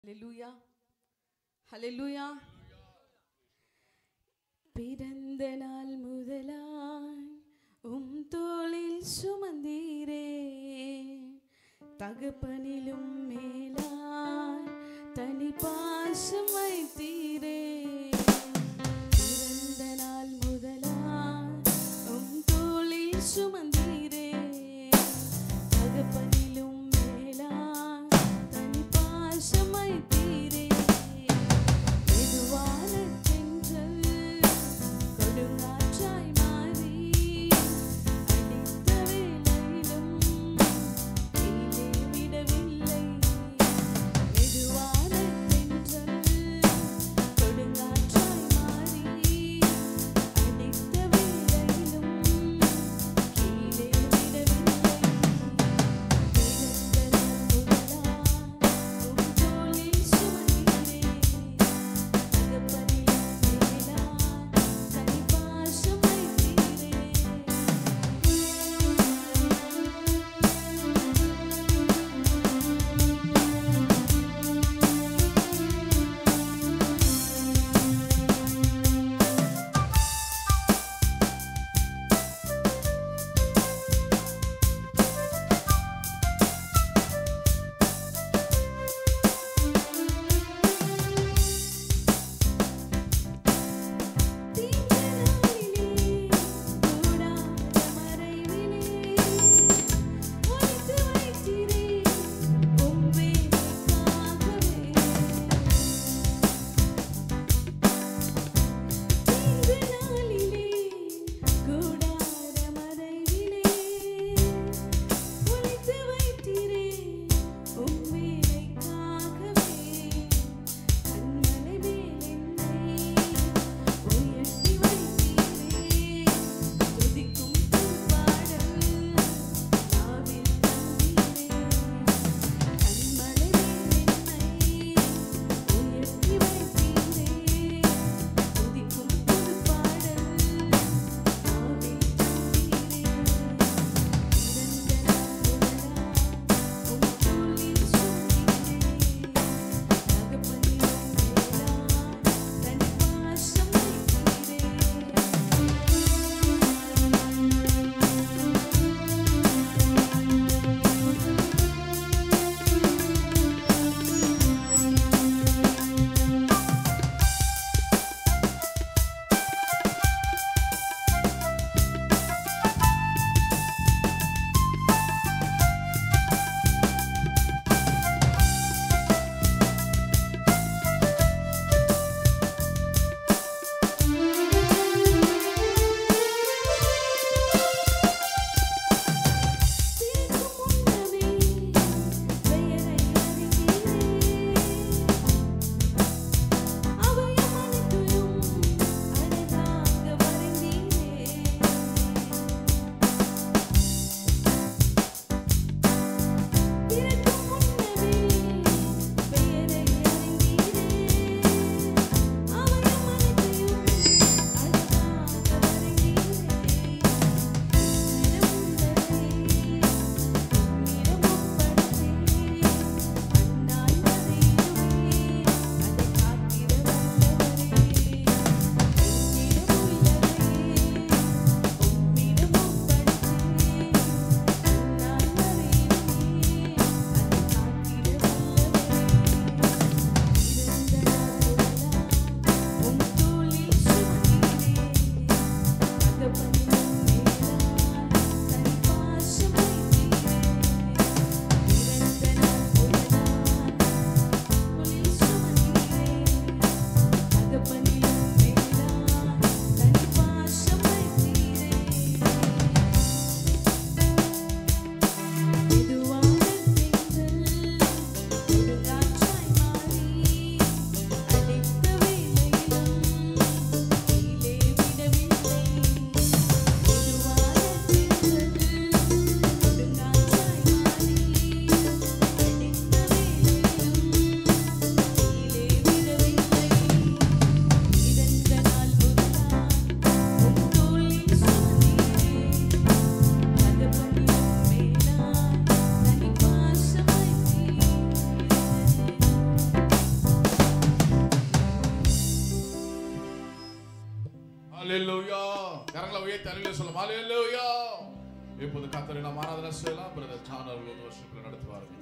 ஹல்லேலூயா ஹல்லேலூயா. பிறந்த நாள் முதலாய் தோளில் சுமந்தீரே, தகப்பனிலும் மேலாய் தனி பாசம் வைத்தீரே. பிறந்த நாள் முதலாய் தோளில் சுமந்தீரே, தகப்பனிலும் மேலாய் தனி பாசம் வைத்தீரே. மெதுவான தென்றல் கொடுங்காற்றாய் மாறி அடித்த வேளையிலும் கீழே விடவில்லை. ஹல்லேலூயா. கரங்களை உயர்த்தி அல்லேலூயா சொல்லுங்க. ஹல்லேலூயா. இப்போது கர்த்தரை நாம் ஆராதனை செய்யலாம். பிரதர் சானல் வர்ஷிப்ல நடத்துவார்கள்.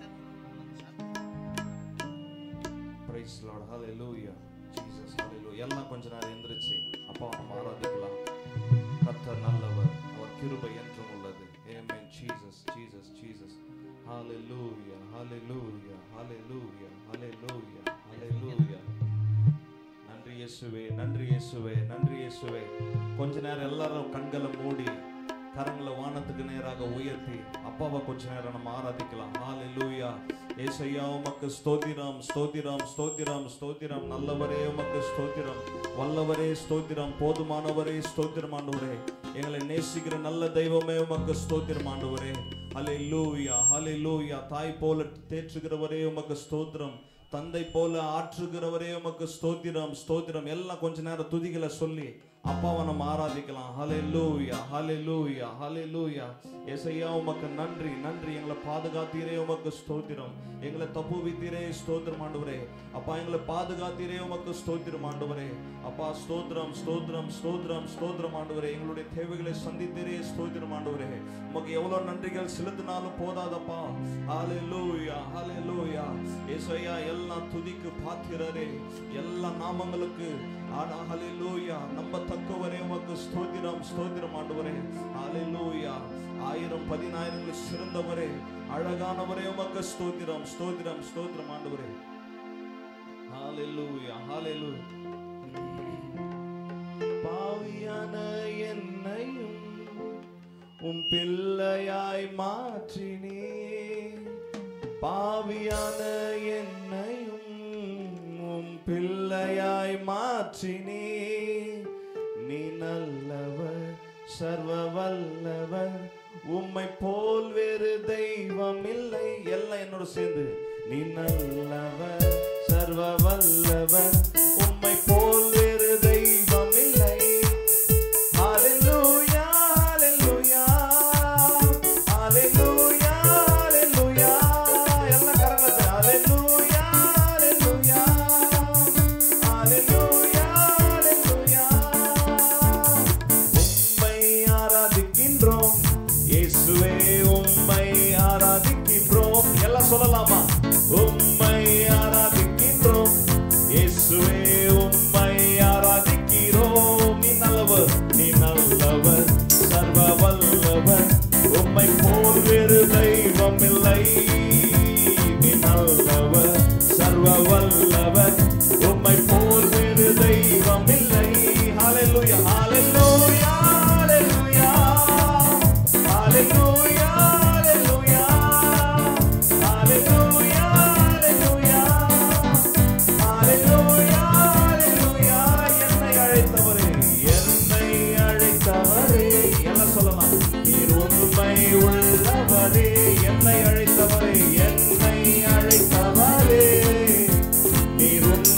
Praise the Lord. Hallelujah. Jesus. Hallelujah. எல்லாம் கொஞ்ச நேரம் எந்திரிச்சு அப்பா நம்ம ஆராதிக்கலாம். கர்த்தர் நல்லவர், அவர் கிருபை என்றும் உள்ளது. Amen. Jesus, Jesus, Jesus. Hallelujah. Hallelujah. Hallelujah. Hallelujah. Hallelujah. நன்றி இயேசுவே, நன்றி இயேசுவே, நன்றி இயேசுவே. கொஞ்ச நேரம் எல்லாரும் கண்களை மூடி கரங்களை வானத்துக்கு நேராக உயர்த்தி அப்பாவை கொஞ்ச நேரம் நம்ம ஆராதிக்கலாம். ஹalleluya. ஏசையா உமக்கு ஸ்தோத்திரம், ஸ்தோத்திரம், ஸ்தோத்திரம், ஸ்தோத்திரம். நல்லவரே உமக்கு ஸ்தோத்திரம், வல்லவரே ஸ்தோத்திரம், போதுமானவரே ஸ்தோத்திரம் ஆண்டவரே. எங்களை நேசிக்கிற நல்ல தெய்வமே உமக்கு ஸ்தோத்திரம் ஆண்டவரே. ஹalleluya, ஹalleluya. தாய் போல தேற்றுகிறவரே உமக்கு ஸ்தோத்திரம், தந்தை போல ஆற்றுகிறவரே உமக்கு ஸ்தோத்திரம், ஸ்தோத்திரம். எல்லாம் கொஞ்ச நேரம் துதிகளை சொல்லி அப்பாவை நம்ம ஆராதிக்கலாம். ஹalleluya, ஹalleluya, ஹalleluya. ஏசையா உமக்கு நன்றி, நன்றி. எங்களை பாதுகாத்தீரே உமக்கு ஸ்தோத்திரம், எங்களை தப்புவித்தீரே ஸ்தோத்திரம் ஆண்டவரே. அப்பா எங்களை பாதுகாத்தீரே உமக்கு ஸ்தோத்திரம் ஆண்டவரே. அப்பா ஸ்தோத்திரம், ஸ்தோத்திரம், ஸ்தோத்திரம், ஸ்தோத்திரம் ஆண்டவரே. எங்களுடைய தேவைகளை சந்தித்தீரே ஸ்தோத்திரம் ஆண்டவரே. உமக்கு எவ்வளவு நன்றிகள் செலுத்தினாலும் போதாதப்பா. ஹalleluya, ஹalleluya. ஏசையா எல்லாம் துதிக்கு பாத்திரரே, எல்லா நாமங்களுக்கு ஹalleluya நம்பத்தக்கவரே உமக்கு ஸ்தோத்திரம், ஸ்தோத்திரம் ஆண்டவரே. ஹalleluya. 1000-10,000 சிறந்தவரே, அழகானவரே உமக்கு ஸ்தோத்திரம், ஸ்தோத்திரம், ஸ்தோத்திரம் ஆண்டவரே. ஹalleluya, ஹalleluya. பாவியான என்னையும் உம் பிள்ளையாய் மாற்றினே, பாவியான என்னையும் உம் பிள்ளையாய் மாற்றினே. நீ நல்லவர், சர்வ வல்லவர், உம்மை போல் வேறு தெய்வம் இல்லை. எல்லாம் என்னோட சேர்ந்து. நீ நல்லவர், சர்வ வல்லவர், உம்மை போல் வேறு தெய்வம் இல்லை. ஹalleluya, ஹalleluya, ஹalleluya, ஹalleluya. எல்லாம் கரங்களை ஹalleluya, ஹalleluya, ஹalleluya, ஹalleluya. உம்மை ஆராதிக்கின்றோம் இயேசுவே, உம்மை ஆராதிக்கின்றோம். எல்லாம் சொல்லலாமா? உம்மை ஆராதிக்கின்றோம் இயேசுவே, உம்மை ஆராதிக்கிறோம். நீ நல்லவர், நீ நல்லவர், சர்வ வல்லவர், உம்மை போல் வேறு தெய்வம் இல்லை. நீ நல்லவர், சர்வ வல்லவர், உம்மை போல் வேறு தெய்வம் இல்லை. ஹalleluya, ஹalleluya, ஹalleluya, ஹalleluya, ஹalleluya, ஹalleluya, ஹalleluya, ஹalleluya. என்னை அழைத்தவரே, என்னை அழைத்தவரே. எல்லாம் சொல்லலாம். நீர் உண்மை உள்ளவரே, என்னை அழைத்தவரே, என்னை அழைத்தவரே. நீர்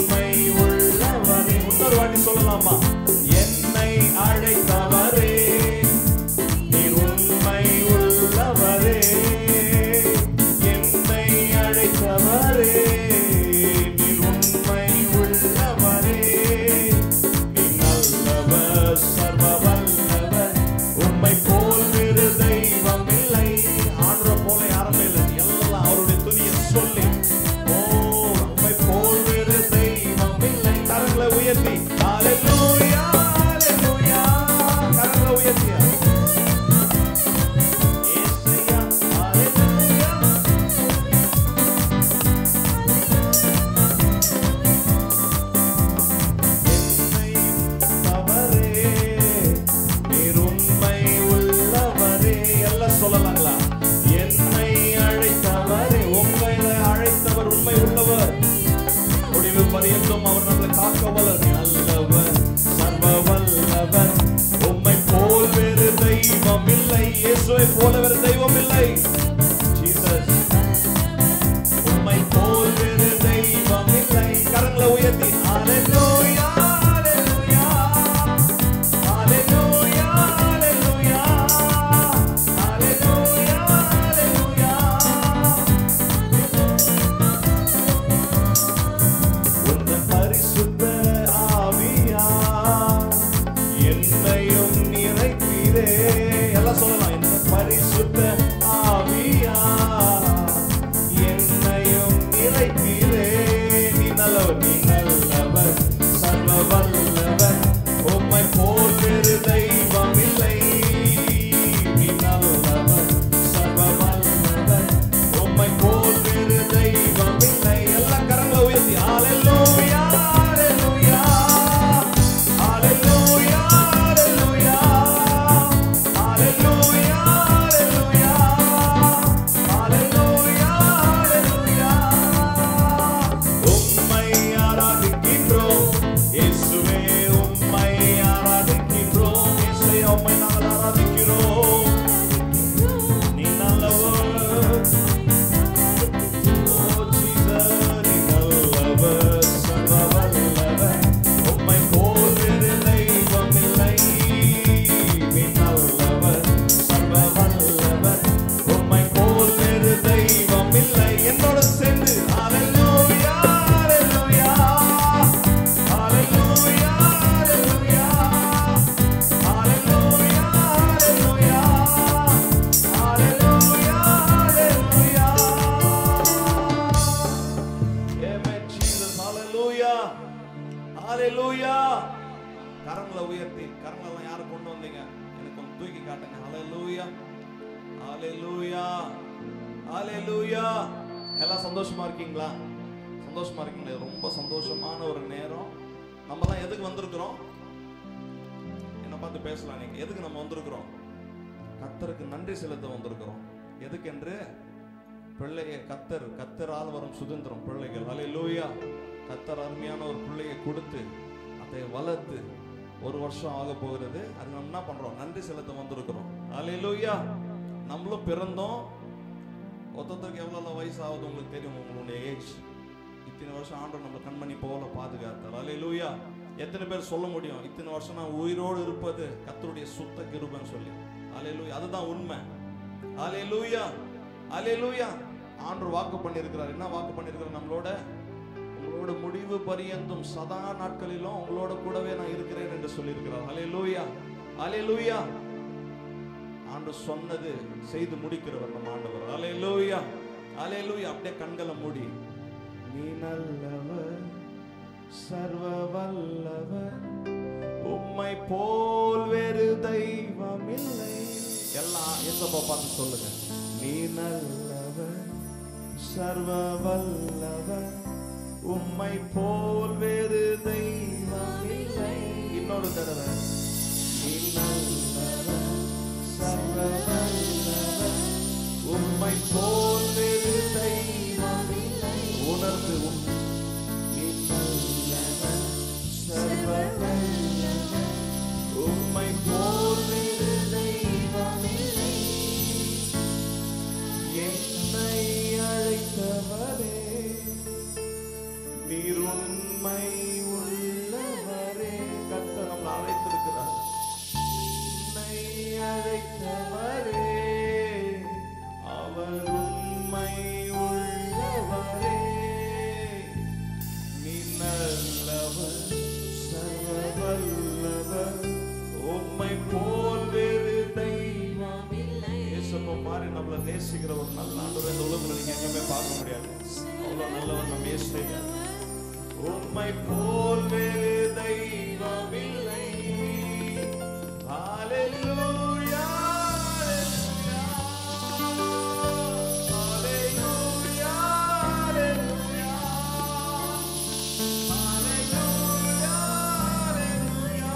ஹalleluya. கரங்களை உயர்த்தி, கரங்களெல்லாம் யாரை கொண்டு வந்தீங்க எனக்கு கொஞ்சம் தூக்கி காட்டுங்க. ஹalleluya, ஹalleluya, ஹalleluya. எல்லாம் சந்தோஷமா இருக்கீங்களா? சந்தோஷமா இருக்கீங்களா? ரொம்ப சந்தோஷமான ஒரு நேரம். நம்மலாம் எதுக்கு வந்திருக்கிறோம்? என்ன பார்த்து பேசலாம். நீங்க எதுக்கு நம்ம வந்திருக்கிறோம்? கர்த்தருக்கு நன்றி செலுத்த வந்திருக்கிறோம். எதுக்கென்று? பிள்ளையை கர்த்தரால் வரும் சுதந்திரம் பிள்ளைகள். ஹalleluya. கர்த்தர் அருமையான ஒரு பிள்ளையை கொடுத்து அதை வளர்த்து 1 வருஷம் ஆக போகிறது. அது நம்ம என்ன பண்றோம்? நன்றி செலுத்த வந்திருக்கிறோம். ஹalleluya. நம்மளும் பிறந்தோம். ஒருத்தருக்கு எவ்வளவு வயசு ஆகுது உங்களுக்கு தெரியும். உங்களுடைய ஏஜ் இத்தனை வருஷம் ஆண்டவர் நம்ம கண்மணி போல பாதுகாத்தார். ஹalleluya. எத்தனை பேர் சொல்ல முடியும் இத்தனை வருஷம் நான் உயிரோடு இருப்பது கர்த்தருடைய சுத்த கிருபைன்னு சொல்லி? ஹalleluya. அதுதான் உண்மை. ஹalleluya, ஹalleluya. ஆண்டவர் வாக்கு பண்ணியிருக்கிறார். என்ன வாக்கு பண்ணியிருக்கிறார்? உங்களோட முடிவு பரியந்தும் சதா நாட்களிலும் உங்களோட கூடவே நான் இருக்கிறேன் என்று சொல்லியிருக்கிறார். ஹalleluya, ஹalleluya. ஆண்டவர் சொன்னது செய்து முடிக்கிறவர் நம்ம ஆண்டவர். ஹalleluya, ஹalleluya. அப்படியே கண்களை மூடி, நீ நல்லவர், சர்வ வல்லவர், உம்மை போல் வேறு தெய்வம் இல்லை. எல்லாம் இயேசுவை பார்த்து சொல்லுங்க. நீ நல்லவர், சர்வ வல்லவர், உம்மை போல் வேறு தெய்வம் இல்லை. இன்னொரு தடவை. நீ நல்லவர், சர்வ வல்லவர், உம்மை போல் வேறு தெய்வம் இல்லை. உணர்ந்து நீ நல்லவர், சர்வ வல்லவர், உம்மை போல் வேறு தெய்வம் இல்லை. என்னை அழைத்தவரே, நீர் உண்மை உள்ளவரே. கர்த்தர் நம்மை அழைத்திருக்கிறார். என்னை அழைத்தவரே, அவர் உண்மை உள்ளவரே. நீ நல்லவர், சர்வ வல்லவர், உம்மை போல் வேறு தெய்வம் இல்லை. இயேசுவை மாதிரி நம்மளை நேசிக்கிற ஒரு நல்ல ஆண்டவர் இந்த உலகத்துல நீங்க எங்கேயுமே பார்க்க முடியாது. அவ்வளவு நல்லவர் நம்ம இயேசுவையா. உம்மை போல் வேறு தெய்வம் இல்லை. ஹalleluya, ஹalleluya, ஹalleluya, ஹalleluya, ஹalleluya,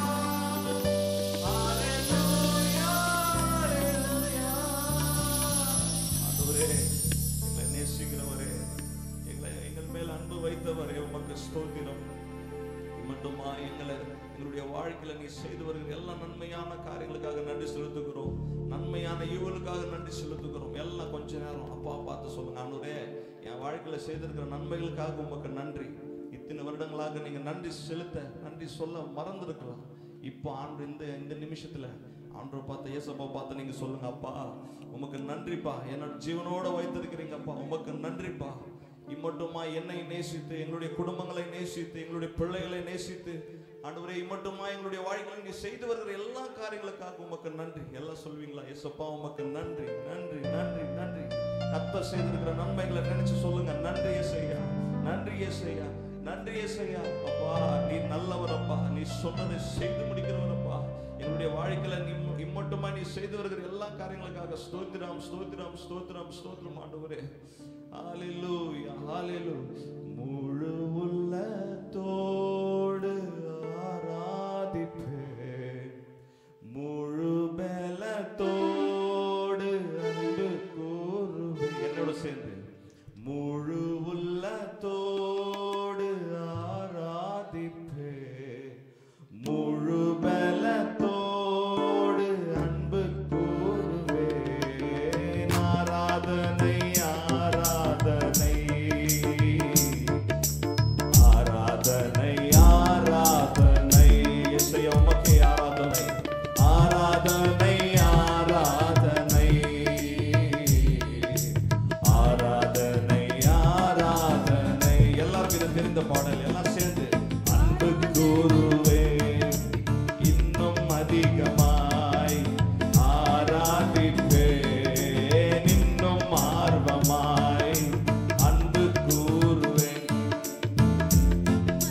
ஹalleluya, ஹalleluya. ஆண்டவரே, எங்களை நேசிக்கிறவரே, எங்கள் மேல் அன்பு வைத்தவரே, உமக்கு ஸ்தோத்திரம். மட்டுமா எங்களுடைய வாழ்க்கையில நீ செய்து வருகிற எல்லா நன்மையான காரியங்களுக்காக நன்றி செலுத்துகிறோம். நன்மையான ஈவுகளுக்காக நன்றி செலுத்துகிறோம். எல்லாம் கொஞ்ச நேரம் அப்பா பார்த்து சொல்லுங்க. ஆண்டவரே, என் வாழ்க்கையில செய்திருக்கிற நன்மைகளுக்காக உமக்கு நன்றி. இத்தனை வருடங்களாக நீங்க நன்றி சொல்ல மறந்துருக்கலாம். இப்போ ஆண்டு இந்த நிமிஷத்துல ஆண்டவரை பார்த்து, இயேசுவை பார்த்து நீங்க சொல்லுங்க. அப்பா உமக்கு நன்றிப்பா, என்னோட ஜீவனோட வைத்திருக்கிறீங்கப்பா, உமக்கு நன்றிப்பா. இம்மட்டுமா என்னை நேசித்து, எங்களுடைய குடும்பங்களை நேசித்து, எங்களுடைய பிள்ளைகளை நேசித்து, ஆண்டவரே இம்மட்டுமா எங்களுடைய வாழ்க்கையில் நீ செய்து வருகிற எல்லா காரியங்களுக்காக உமக்கு நன்றி. எல்லாம் சொல்வீங்களா? இயேசுப்பா உமக்கு நன்றி, நன்றி, நன்றி, நன்றி. கர்த்தர் செய்திருக்கிற நன்மைகளை நினைச்சு சொல்லுங்க. நன்றி இயேசுவையா, நன்றி இயேசுவையா, நன்றி இயேசுவையா. அப்பா நீ நல்லவர் அப்பா, நீ சொன்னதை செய்து முடிக்கிறவரப்பா. என்னுடைய வாழ்க்கையில நீ இம்மட்டுமா நீ செய்து வருகிற எல்லா காரியங்களுக்காக ஸ்தோத்திரம், ஸ்தோத்திரம், ஸ்தோத்திரம், ஸ்தோத்திரம் ஆண்டவரே. ஹalleluya, ஹalleluya. முழு உள்ளத்தோடு ஆராதிப்பேன், முழு பலத்தோடு அன்பு கூறுவேன். என்னோட சேர்ந்து முழு உள்ளத்தோடு ஆராதிப்பேன், முழு பலத்தோடு அன்பு கூறுவேன். ஆராதனை ஆராதனை ஆராதனை ஆராதனை இயேசுவே உமக்கே ஆராதனை ஆராதனை ஆராதனை ஆராதனை ஆராதனை. எல்லாருக்கும் தெரிந்த பாடல், எல்லாம் சேர்ந்து. அன்பு கூறுவேன் இன்னும் அதிகமாய், ஆராதிப்பேன் இன்னும் ஆர்வமாய், அன்பு கூறுவேன்.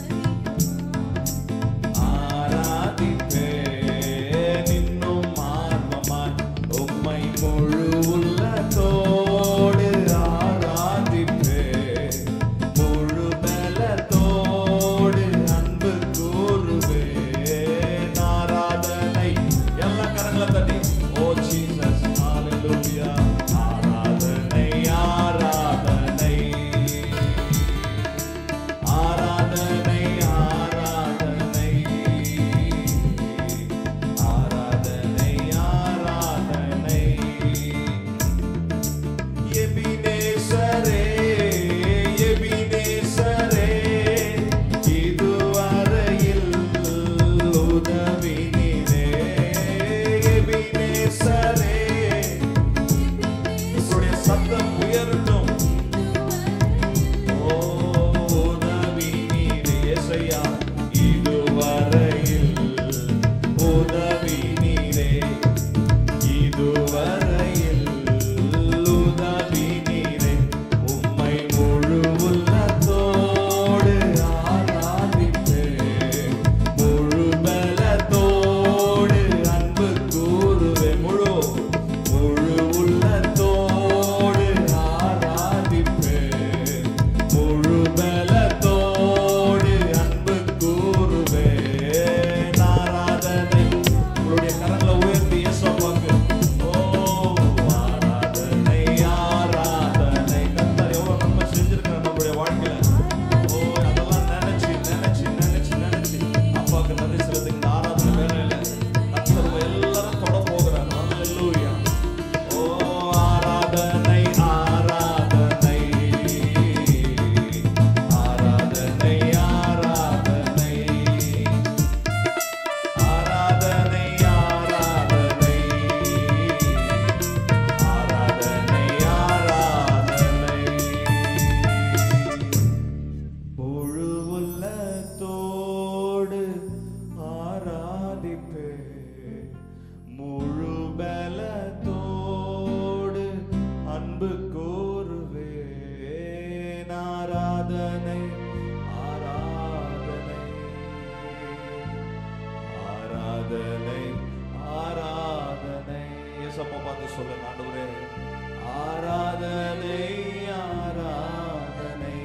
உள்ளத்தோடு ஆராதிப்பே, முழு பலத்தோடு அன்பு கூறுவேன். ஆராதனை ஆராதனை ஆராதனை ஆராதனை. ஏசப்பா பார்த்து சொல்லுங்க, ஆண்டவரே ஆராதனை ஆராதனை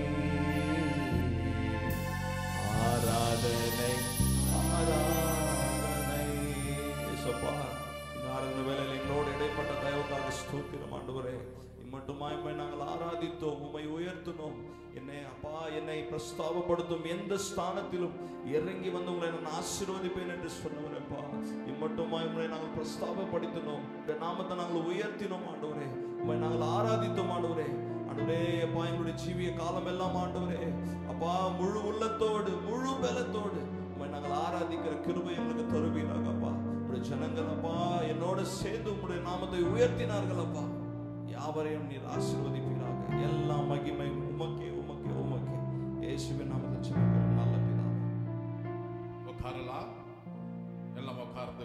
ஆராதனை ஆராதனை. ஏசப்பா இந்த ஆராதனை வேளையில் எங்களோடு இடைப்பட்ட தயவுக்காக ஸ்தோத்திரம் ஆண்டவரே. மட்டுமாய் நாங்கள் ஆராதித்தோம், உம்மை உயர்த்தினோம். என்னை அப்பா என்னை பிரஸ்தாபப்படுத்தும் எந்த ஸ்தானத்திலும் இறங்கி வந்து உங்களை நான் ஆசீர்வதிப்பேன் என்று சொன்னவரப்பா. இம்மட்டுமாய் உங்களை நாங்கள் பிரஸ்தாபப்படுத்தினோம், இந்த நாமத்தை நாங்கள் உயர்த்தினோம் ஆண்டவரே. உம்மை நாங்கள் ஆராதித்தோம் ஆண்டவரே. ஆண்டவரே அப்பா எங்களுடைய ஜீவிய காலம் எல்லாம் ஆண்டவரே அப்பா முழு உள்ளத்தோடு முழு பலத்தோடு உம்மை நாங்கள் ஆராதிக்கிற கிருபை எங்களுக்கு தருவீராக அப்பா. உங்களுடைய ஜனங்கள் அப்பா என்னோடு சேர்ந்து உங்களுடைய நாமத்தை உயர்த்தினார்கள் அப்பா. யாவரையும் நீர் ஆசீர்வதிப்பீராக. எல்லா மகிமை உமக்கே உமக்கே உமக்கே. இயேசுவின் நாமத்தில் ஜெபிக்கிறோம் நல்ல பிதாவே. உட்காரலாம். எல்லாம் உட்கார்ந்து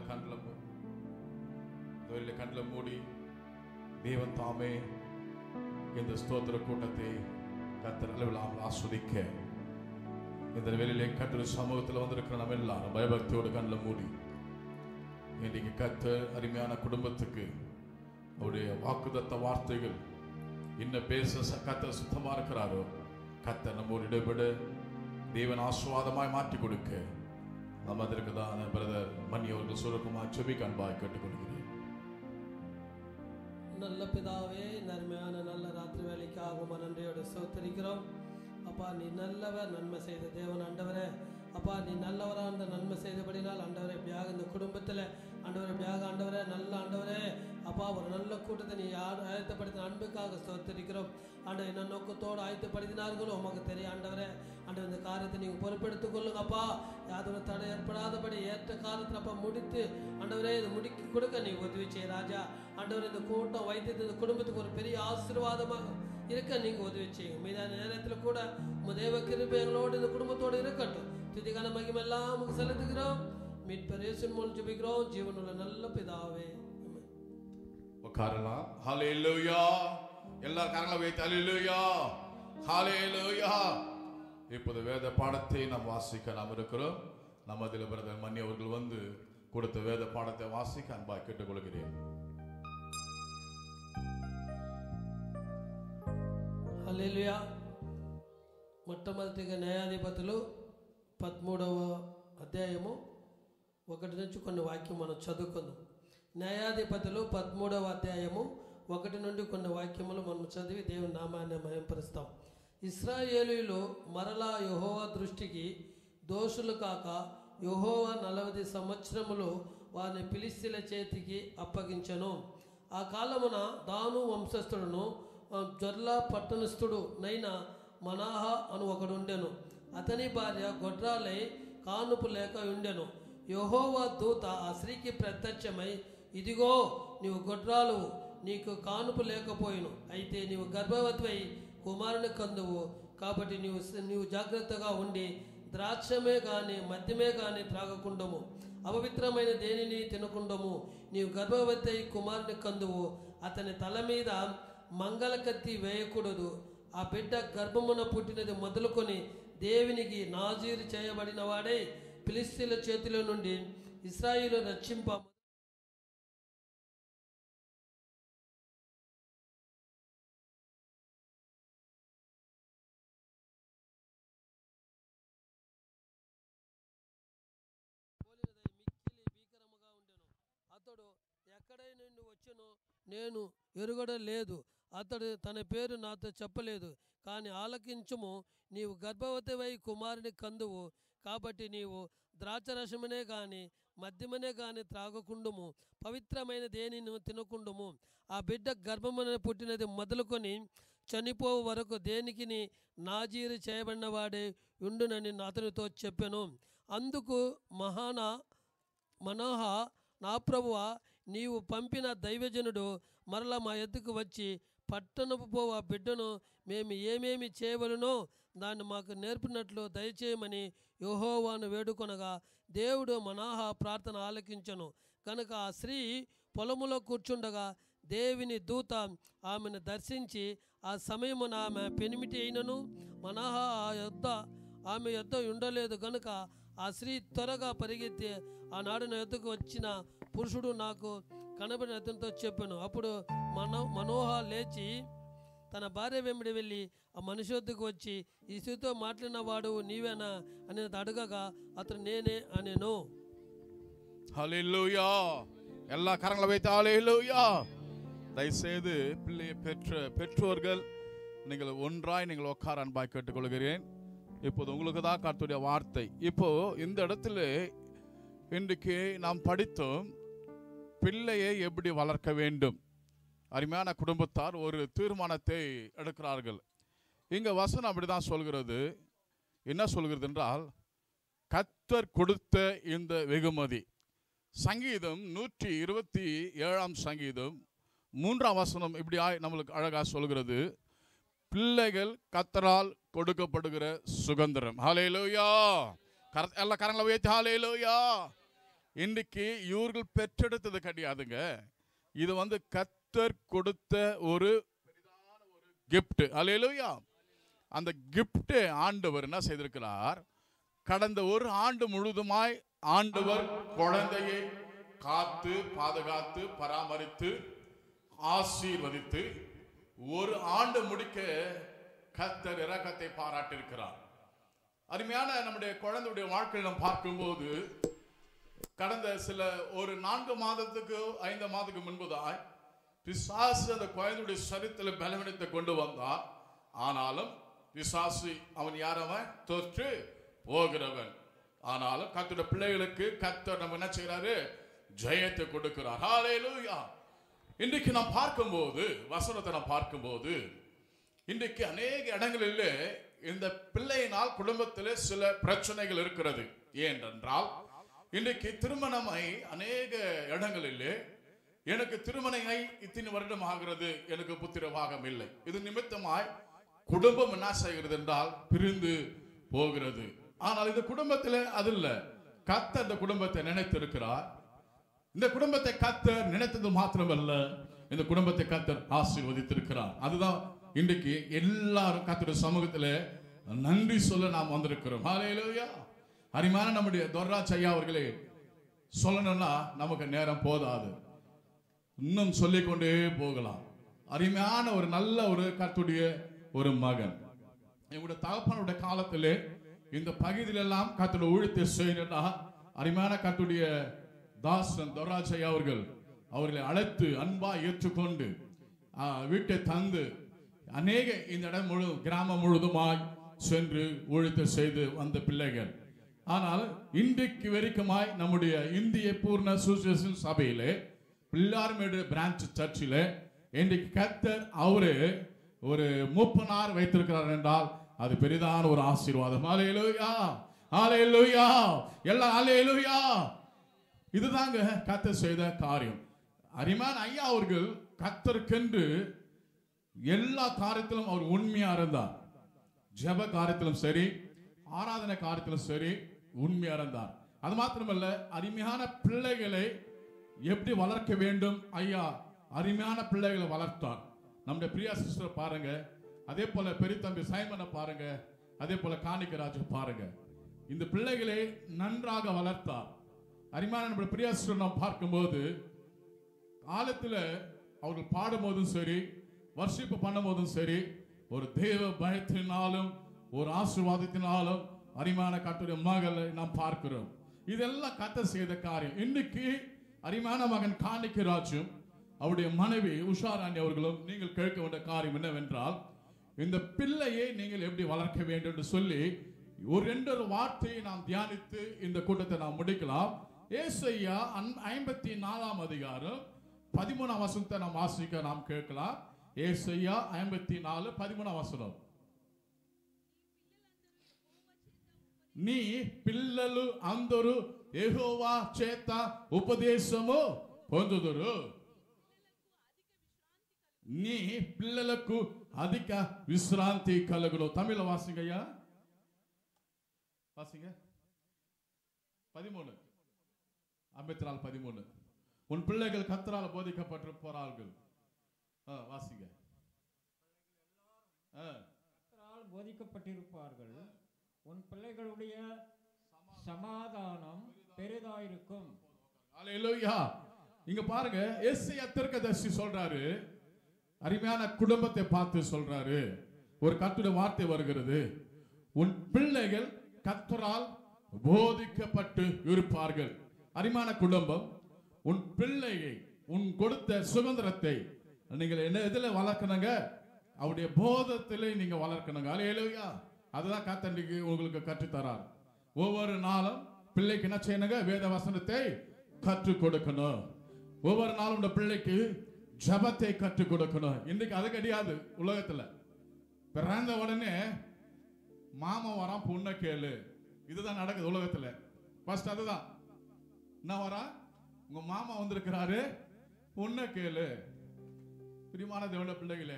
கண்ணில் மூடி தேவன் தாமே இந்த ஸ்தோத்திர கூட்டத்தை கர்த்தர் அளவில்லாமல் ஆஸ்வதிக்க இந்த வேளையிலே கர்த்தர் சமூகத்தில் வந்திருக்கிற நம்ம எல்லாரும் பயபக்தியோடு கண்ணில் மூடி இன்றைக்கு கர்த்தர் அருமையான குடும்பத்துக்கு அவருடைய வாக்குதத்த வார்த்தைகள் இன்னும் பேச கர்த்தர் சுத்தமா இருக்கிறாரோ கர்த்தர் நம்மோடு இடைபெட தேவன் ஆசீர்வாதமாய் மாற்றி கொடுக்க நம்ம அதற்கு தான் பிரதர் மணி அவர்கள் சுருக்கமாக செபிக்க அன்பாய் கேட்டுக்கொள்கிறேன். நல்ல பிதாவே, நன்மையான நல்ல ராத்திரி வேலைக்காக நன்றியோடு ஸ்தோத்திரிக்கிறோம். அப்பா நீ நல்லவர், நன்மை செய்த தேவன் ஆண்டவரே. அப்பா நீ நல்லவரான நன்மை செய்தபடினால் ஆண்டவரே இப்படியாக இந்த குடும்பத்தில் ஆண்டவரே இப்படியாக ஆண்டவரே நல்ல ஆண்டவரே அப்பா ஒரு நல்ல கூட்டத்தை நீ ஆயத்தப்படுத்தின அன்புக்காக ஸ்தோத்திரிக்கிறோம். ஆண்டவர் என்ன நோக்கத்தோடு ஆயத்தப்படுத்தினார்களோ உமக்கு தெரியும் ஆண்டவரே. ஆண்டவர் இந்த காரியத்தை நீங்கள் பொறுப்பெடுத்துக் கொள்ளுங்கப்பா. யாதொரு தடை ஏற்படாதபடி ஏற்ற காலத்தில் அப்பா முடித்து ஆண்டவரே இதை முடிக்கி கொடுக்க நீ உதவி செய்ய ராஜா. ஆண்டவர் இந்த கூட்டம் வைத்து இந்த குடும்பத்துக்கு ஒரு பெரிய ஆசீர்வாதமாக இருக்க நீங்கள் உதவி செய்யுங்க. மீதான நேரத்தில் கூட தேவ கிருபை எங்களோடு இந்த குடும்பத்தோடு இருக்கட்டும். துதிக்கான மகிமெல்லாம் நமக்கு செலுத்துகிறோம். மீட்பர் இயேசுவின் மூலம் ஜெபிக்கிறோம் ஜீவனுள்ள நல்ல பிதாவே. உட்காரலாம். ஹல்லேலூயா. எல்லாரும் கரங்களை வைத்து ஹல்லேலூயா ஹல்லேலூயா. இப்போது வேத பாடத்தை நாம் வாசிக்க நாம் இருக்கிறோம். நம்ம அதில் பிரதர் மணி அவர்கள் வந்து கொடுத்த வேத பாடத்தை வாசிக்க அன்பாய் கேட்டுக்கொள்கிறேன். హల్లెలూయా. మొట్టమొదటిగా న్యాయాధిపతులు 13వ అధ్యాయము 1 నుంచి కొన్ని వాక్యం మనం చదువుకుందాం. న్యాయాధిపతులు 13వ అధ్యాయము 1 నుండి కొన్ని వాక్యములు మనం చదివి దేవుని నామాన్ని మహింపరుస్తాం. ఇశ్రాయేలీయులు మరలా యెహోవా దృష్టికి దోషులు కాక యెహోవా 40 సంవత్సరములు వారిని ఫిలిష్తీయుల చేతికి అప్పగించెను. ఆ కాలమున దాను వంశస్థుడును జొర్లా పట్టణస్థుడు నైన మనాహ అను ఒకడు ఉండెను. అతని భార్య గొడ్రాలై కానుపు లేక ఉండెను. యెహోవా దూత ఆ స్త్రీకి ప్రత్యక్షమై, ఇదిగో నీవు గొడ్రాలు, నీకు కానుపు లేకపోయిను, అయితే నీవు గర్భవతివై కుమారుని కందువు. కాబట్టి నీవు జాగ్రత్తగా ఉండి ద్రాక్షమే కానీ మద్యమే కానీ త్రాగకుండము, అపవిత్రమైన దేనిని తినకుండము. నీవు గర్భవతి కుమారుని కందువు. అతని తల మీద మంగళ కత్తి వేయకూడదు. ఆ బిడ్డ గర్భమున పుట్టినది మొదలుకొని దేవునికి నాజీరు చేయబడిన వాడే ఫిలిష్తీయుల చేతిలో నుండి ఇశ్రాయేలు రక్షింప. అతడు ఎక్కడై నుండి వచ్చునో నేను ఎరుగడలేదు. అతడు తన పేరు నాతో చెప్పలేదు. కానీ ఆలకించుము, నీవు గర్భవతివై కుమారుని కందువు. కాబట్టి నీవు ద్రాక్షరసమనే కానీ మద్యమనే కానీ త్రాగకుండుము, పవిత్రమైన దేనిని తినకుండుము. ఆ బిడ్డ గర్భమున పుట్టినది మొదలుకొని చనిపో వరకు దేనికి నాజీరు చేయబడిన వాడే ఉండునని అతనితో చెప్పెను. అందుకు మనోహ, నా ప్రభువా, నీవు పంపిన దైవజనుడు మరలా మా ఎద్దుకు వచ్చి పట్టణపు పో ఆ బిడ్డను మేము ఏమేమి చేయవలనో దాన్ని మాకు నేర్పినట్లు దయచేయమని యెహోవాను వేడుకొనగా దేవుడు మనాహ ప్రార్థన ఆలకించెను. కనుక ఆ స్త్రీ పొలములో కూర్చుండగా దేవుని దూత ఆమెను దర్శించి ఆ సమయమున ఆమె పెనిమిటి అయినను మనాహ ఆమె యొద్ద ఉండలేదు. కనుక ఆ స్త్రీ త్వరగా పరిగెత్తి ఆనాడు నా యొద్దకు వచ్చిన పురుషుడు నాకు కనబడిన అతనితో చెప్పాను. అప్పుడు మనోహ లేచి తన భార్య వెంబడి వెళ్ళి ఆ మనిషి వద్దకు వచ్చి, ఈ స్త్రీతో మాట్లాడిన వాడు నీవేనా అని అడగగా అతను నేనే అనేను. ஹல்லேலூயா. எல்லா கரங்களை வைத்து ஹல்லேலூயா. தயவுசெய்து பிள்ளையை பெற்றோர்கள் நீங்கள் ஒன்றாய் நீங்கள் உட்கார அன்பாய் கேட்டுக்கொள்கிறேன். இப்போது உங்களுக்கு தான் கர்த்தருடைய வார்த்தை. இப்போ இந்த இடத்துல இன்றைக்கு நாம் படித்தோம், பிள்ளையை எப்படி வளர்க்க வேண்டும். அருமையான குடும்பத்தார் ஒரு தீர்மானத்தை எடுக்கிறார்கள். இங்க வசனம் அப்படிதான் சொல்கிறது. என்ன சொல்கிறது என்றால், கர்த்தர் கொடுத்த இந்த வெகுமதி. சங்கீதம் 127 சங்கீதம் 3 வசனம் இப்படி நம்மளுக்கு அழகா சொல்கிறது, பிள்ளைகள் கர்த்தரால் கொடுக்கப்படுகிற சுதந்திரம். ஹல்லேலூயா. எல்லா கரங்களை வைத்து ஹல்லேலூயா. இன்னைக்கு இவர்கள் பெற்றெடுத்தது கிடையாதுங்க, இது கர்த்தர் கொடுத்த ஒரு கிஃப்ட். ஹல்லேலூயா. அந்த கிஃப்ட் ஆண்டவர் என்ன செய்திருக்கிறார், கடந்த ஒரு ஆண்டு முழுதுமாய் ஆண்டவர் குழந்தையை காத்து பாதுகாத்து பராமரித்து ஆசீர்வதித்து ஒரு ஆண்டு முடிக்க கர்த்தர் இரக்கத்தை பாராட்டியிருக்கிறார். அருமையான நம்முடைய குழந்தையுடைய வாழ்க்கையில் நாம் பார்க்கும்போது, கடந்த ஒரு 4 மாதத்துக்கு 5 மாதத்துக்கு முன்புதான் பிசாசு அந்த குழந்தையுடைய சரீரத்தில் பலவீனத்தை கொண்டு வந்தார். ஆனாலும் பிசாசு அவன் யாரவன் தோற்று போகிறவன். ஆனாலும் கர்த்தருடைய பிள்ளைகளுக்கு கர்த்தர் நம்ம என்ன செய்யறாரு, ஜெயத்தை கொடுக்கிறார். ஹல்லேலூயா. இன்றைக்கு நாம் பார்க்கும்போது, வசனத்தை நாம் பார்க்கும்போது, இன்றைக்கு அநேக இடங்களில் இந்த பிள்ளையினால் குடும்பத்தில் சில பிரச்சனைகள் இருக்கிறது. ஏனென்றால் இன்றைக்கு திருமணமாய் அநேக இடங்களில் எனக்கு திருமணமாய் இத்தனை வருடம் ஆகிறது, எனக்கு புத்திரவாகம் இல்லை. இது நிமித்தமாய் குடும்பம் என்ன செய்கிறது என்றால் பிரிந்து போகிறது. ஆனால் இந்த குடும்பத்தில் அது இல்ல, கர்த்தர் இந்த குடும்பத்தை நினைத்திருக்கிறார். இந்த குடும்பத்தை கர்த்தர் நினைத்தது மாத்திரமல்ல, இந்த குடும்பத்தை கர்த்தர் ஆசீர்வதித்திருக்கிறார். அதுதான் இன்றைக்கு எல்லாரும் கர்த்தருடைய சமூகத்தில் நன்றி சொல்ல நாம் வந்திருக்கிறோம். ஹல்லேலூயா. அருமையான நம்முடைய துர்ராஜ் ஐயா அவர்களே, சொல்லணும்னா நமக்கு நேரம் போதாது, இன்னும் சொல்லிக்கொண்டே போகலாம். அருமையான ஒரு நல்ல ஒரு கர்த்தருடைய ஒரு மகன். எங்களுடைய தகப்பனுடைய காலத்திலே இந்த பகுதியிலெல்லாம் கர்த்தருடைய ஊழியத்தை செய்யணும்னா அருமையான கர்த்தருடைய தாசன் துர்ராஜ் ஐயா அவர்களை அழைத்து அன்பா ஏற்றுக்கொண்டு வீட்டை தந்து அநேக இந்த இடம் கிராமம் முழுதுமாய் சென்று ஊழியத்தை செய்து வந்த பிள்ளைகள். ஆனால் இன்றைக்கு வரைக்குமாய் நம்முடைய இந்திய பூர்ண சுவிசேஷ சபையிலே பிள்ளார்மேடு பிரான்ச் சர்ச்சில் இன்றைக்கு கர்த்தர் அவரு ஒரு மூப்பனார் வைத்திருக்கிறார் என்றால் அது பெரிதான ஒரு ஆசீர்வாதம். ஹல்லேலூயா. ஹல்லேலூயா. எல்லாம் ஹல்லேலூயா. இதுதாங்க கர்த்தர் செய்த காரியம். அருமையான ஐயா அவர்கள் கர்த்தருக்கென்று எல்லா காரியத்திலும் அவர் உண்மையா இருந்தார். ஜெப காரியத்திலும் சரி, ஆராதனை காரியத்திலும் சரி உண்மையா இருந்தார். அது மாத்திரமல்ல, அருமையான பிள்ளைகளை எப்படி வளர்க்க வேண்டும் ஐயா அருமையான பிள்ளைகளை வளர்த்தார். நம்முடைய பிரியா சிஸ்டர் பாருங்க, அதே போல பெரிய தம்பி சைமனை பாருங்க, அதே போல காணிக்கராஜு பாருங்க, இந்த பிள்ளைகளை நன்றாக வளர்த்தார். அருமையான நம்முடைய பிரியா சிஸ்டர் நாம் பார்க்கும்போது காலத்தில் அவர்கள் பாடும் போதும் சரி, வர்ஷிப்பு பண்ணும் போதும் சரி, ஒரு தெய்வ பயத்தினாலும் ஒரு ஆசீர்வாதத்தினாலும் அருமையான கர்த்தருடைய மகளை நாம் பார்க்கிறோம். இதெல்லாம் கர்த்தர் செய்த காரியம். இன்னைக்கு அருமையான மகன் காணிக்கராஜும் அவருடைய மனைவி உஷாராணி அவர்களும் நீங்கள் கேட்க வேண்டிய காரியம் என்னவென்றால், இந்த பிள்ளையை நீங்கள் எப்படி வளர்க்க வேண்டும் என்று சொல்லி ஒரு 2 வார்த்தையை நாம் தியானித்து இந்த கூட்டத்தை நாம் முடிக்கலாம். ஏசாயா 54 அதிகாரம் 13 வசனத்தை நாம் வாசிக்க நாம் கேட்கலாம். ஏசாயா 54 13 వచనం. నీ పిల్లలు అందరూ యెహోవా చేత ఉపదేశము పొందుదురు. నీ పిల్లలకు అధిక విశ్రాంతి కలుగును. తమిళ వాసింగయ్యా, வாசிங்க 13 53. உன் பிள்ளைகள் கர்த்தரால் போதிக்கப்பட்டு போறார்கள். வாசிங்க. கர்த்தரால் போதிக்கப்பட்டிருப்பார்கள். உன் பிள்ளைகளுடைய சமாதானம் பெரிதாயிருக்கும். அல்லேலூயா. இங்க பாருங்க, ஏசாயா தீர்க்கதரிசி சொல்றாரு, அருமையான குடும்பத்தை பார்த்து சொல்றாரு. ஒரு கர்த்தருடைய வார்த்தை வருகிறது, உன் பிள்ளைகள் கர்த்தரால் போதிக்கப்பட்டு இருப்பார்கள். அருமையான குடும்பம், உன் பிள்ளையை, உன் கொடுத்த சுதந்திரத்தை நீங்கள் என்ன எதுல வளர்க்கணுங்க? அவருடைய போதத்திலே நீங்க வளர்க்கணுங்க. அல்லேலூயா. அதுதான் கர்த்தர் உங்களுக்கு கற்றுத்தரார். ஒவ்வொரு நாளும் பிள்ளைக்கு என்ன செய்யணுங்க? வேத வசனத்தை கற்றுக் கொடுக்கணும். ஒவ்வொரு நாளும் இந்த பிள்ளைக்கு ஜபத்தை கற்றுக் கொடுக்கணும். இன்னைக்கு அது கிடையாது உலகத்துல. பிறந்த உடனே மாமா வரான், பொண்ணை கேளு. இதுதான் நடக்குது உலகத்துல. ஃபர்ஸ்ட் அதுதான். என்ன வரா? உங்க மாமா வந்திருக்கிறாரு, பொண்ணை கேளு. பிரியமான தேவனுடைய பிள்ளைகளே,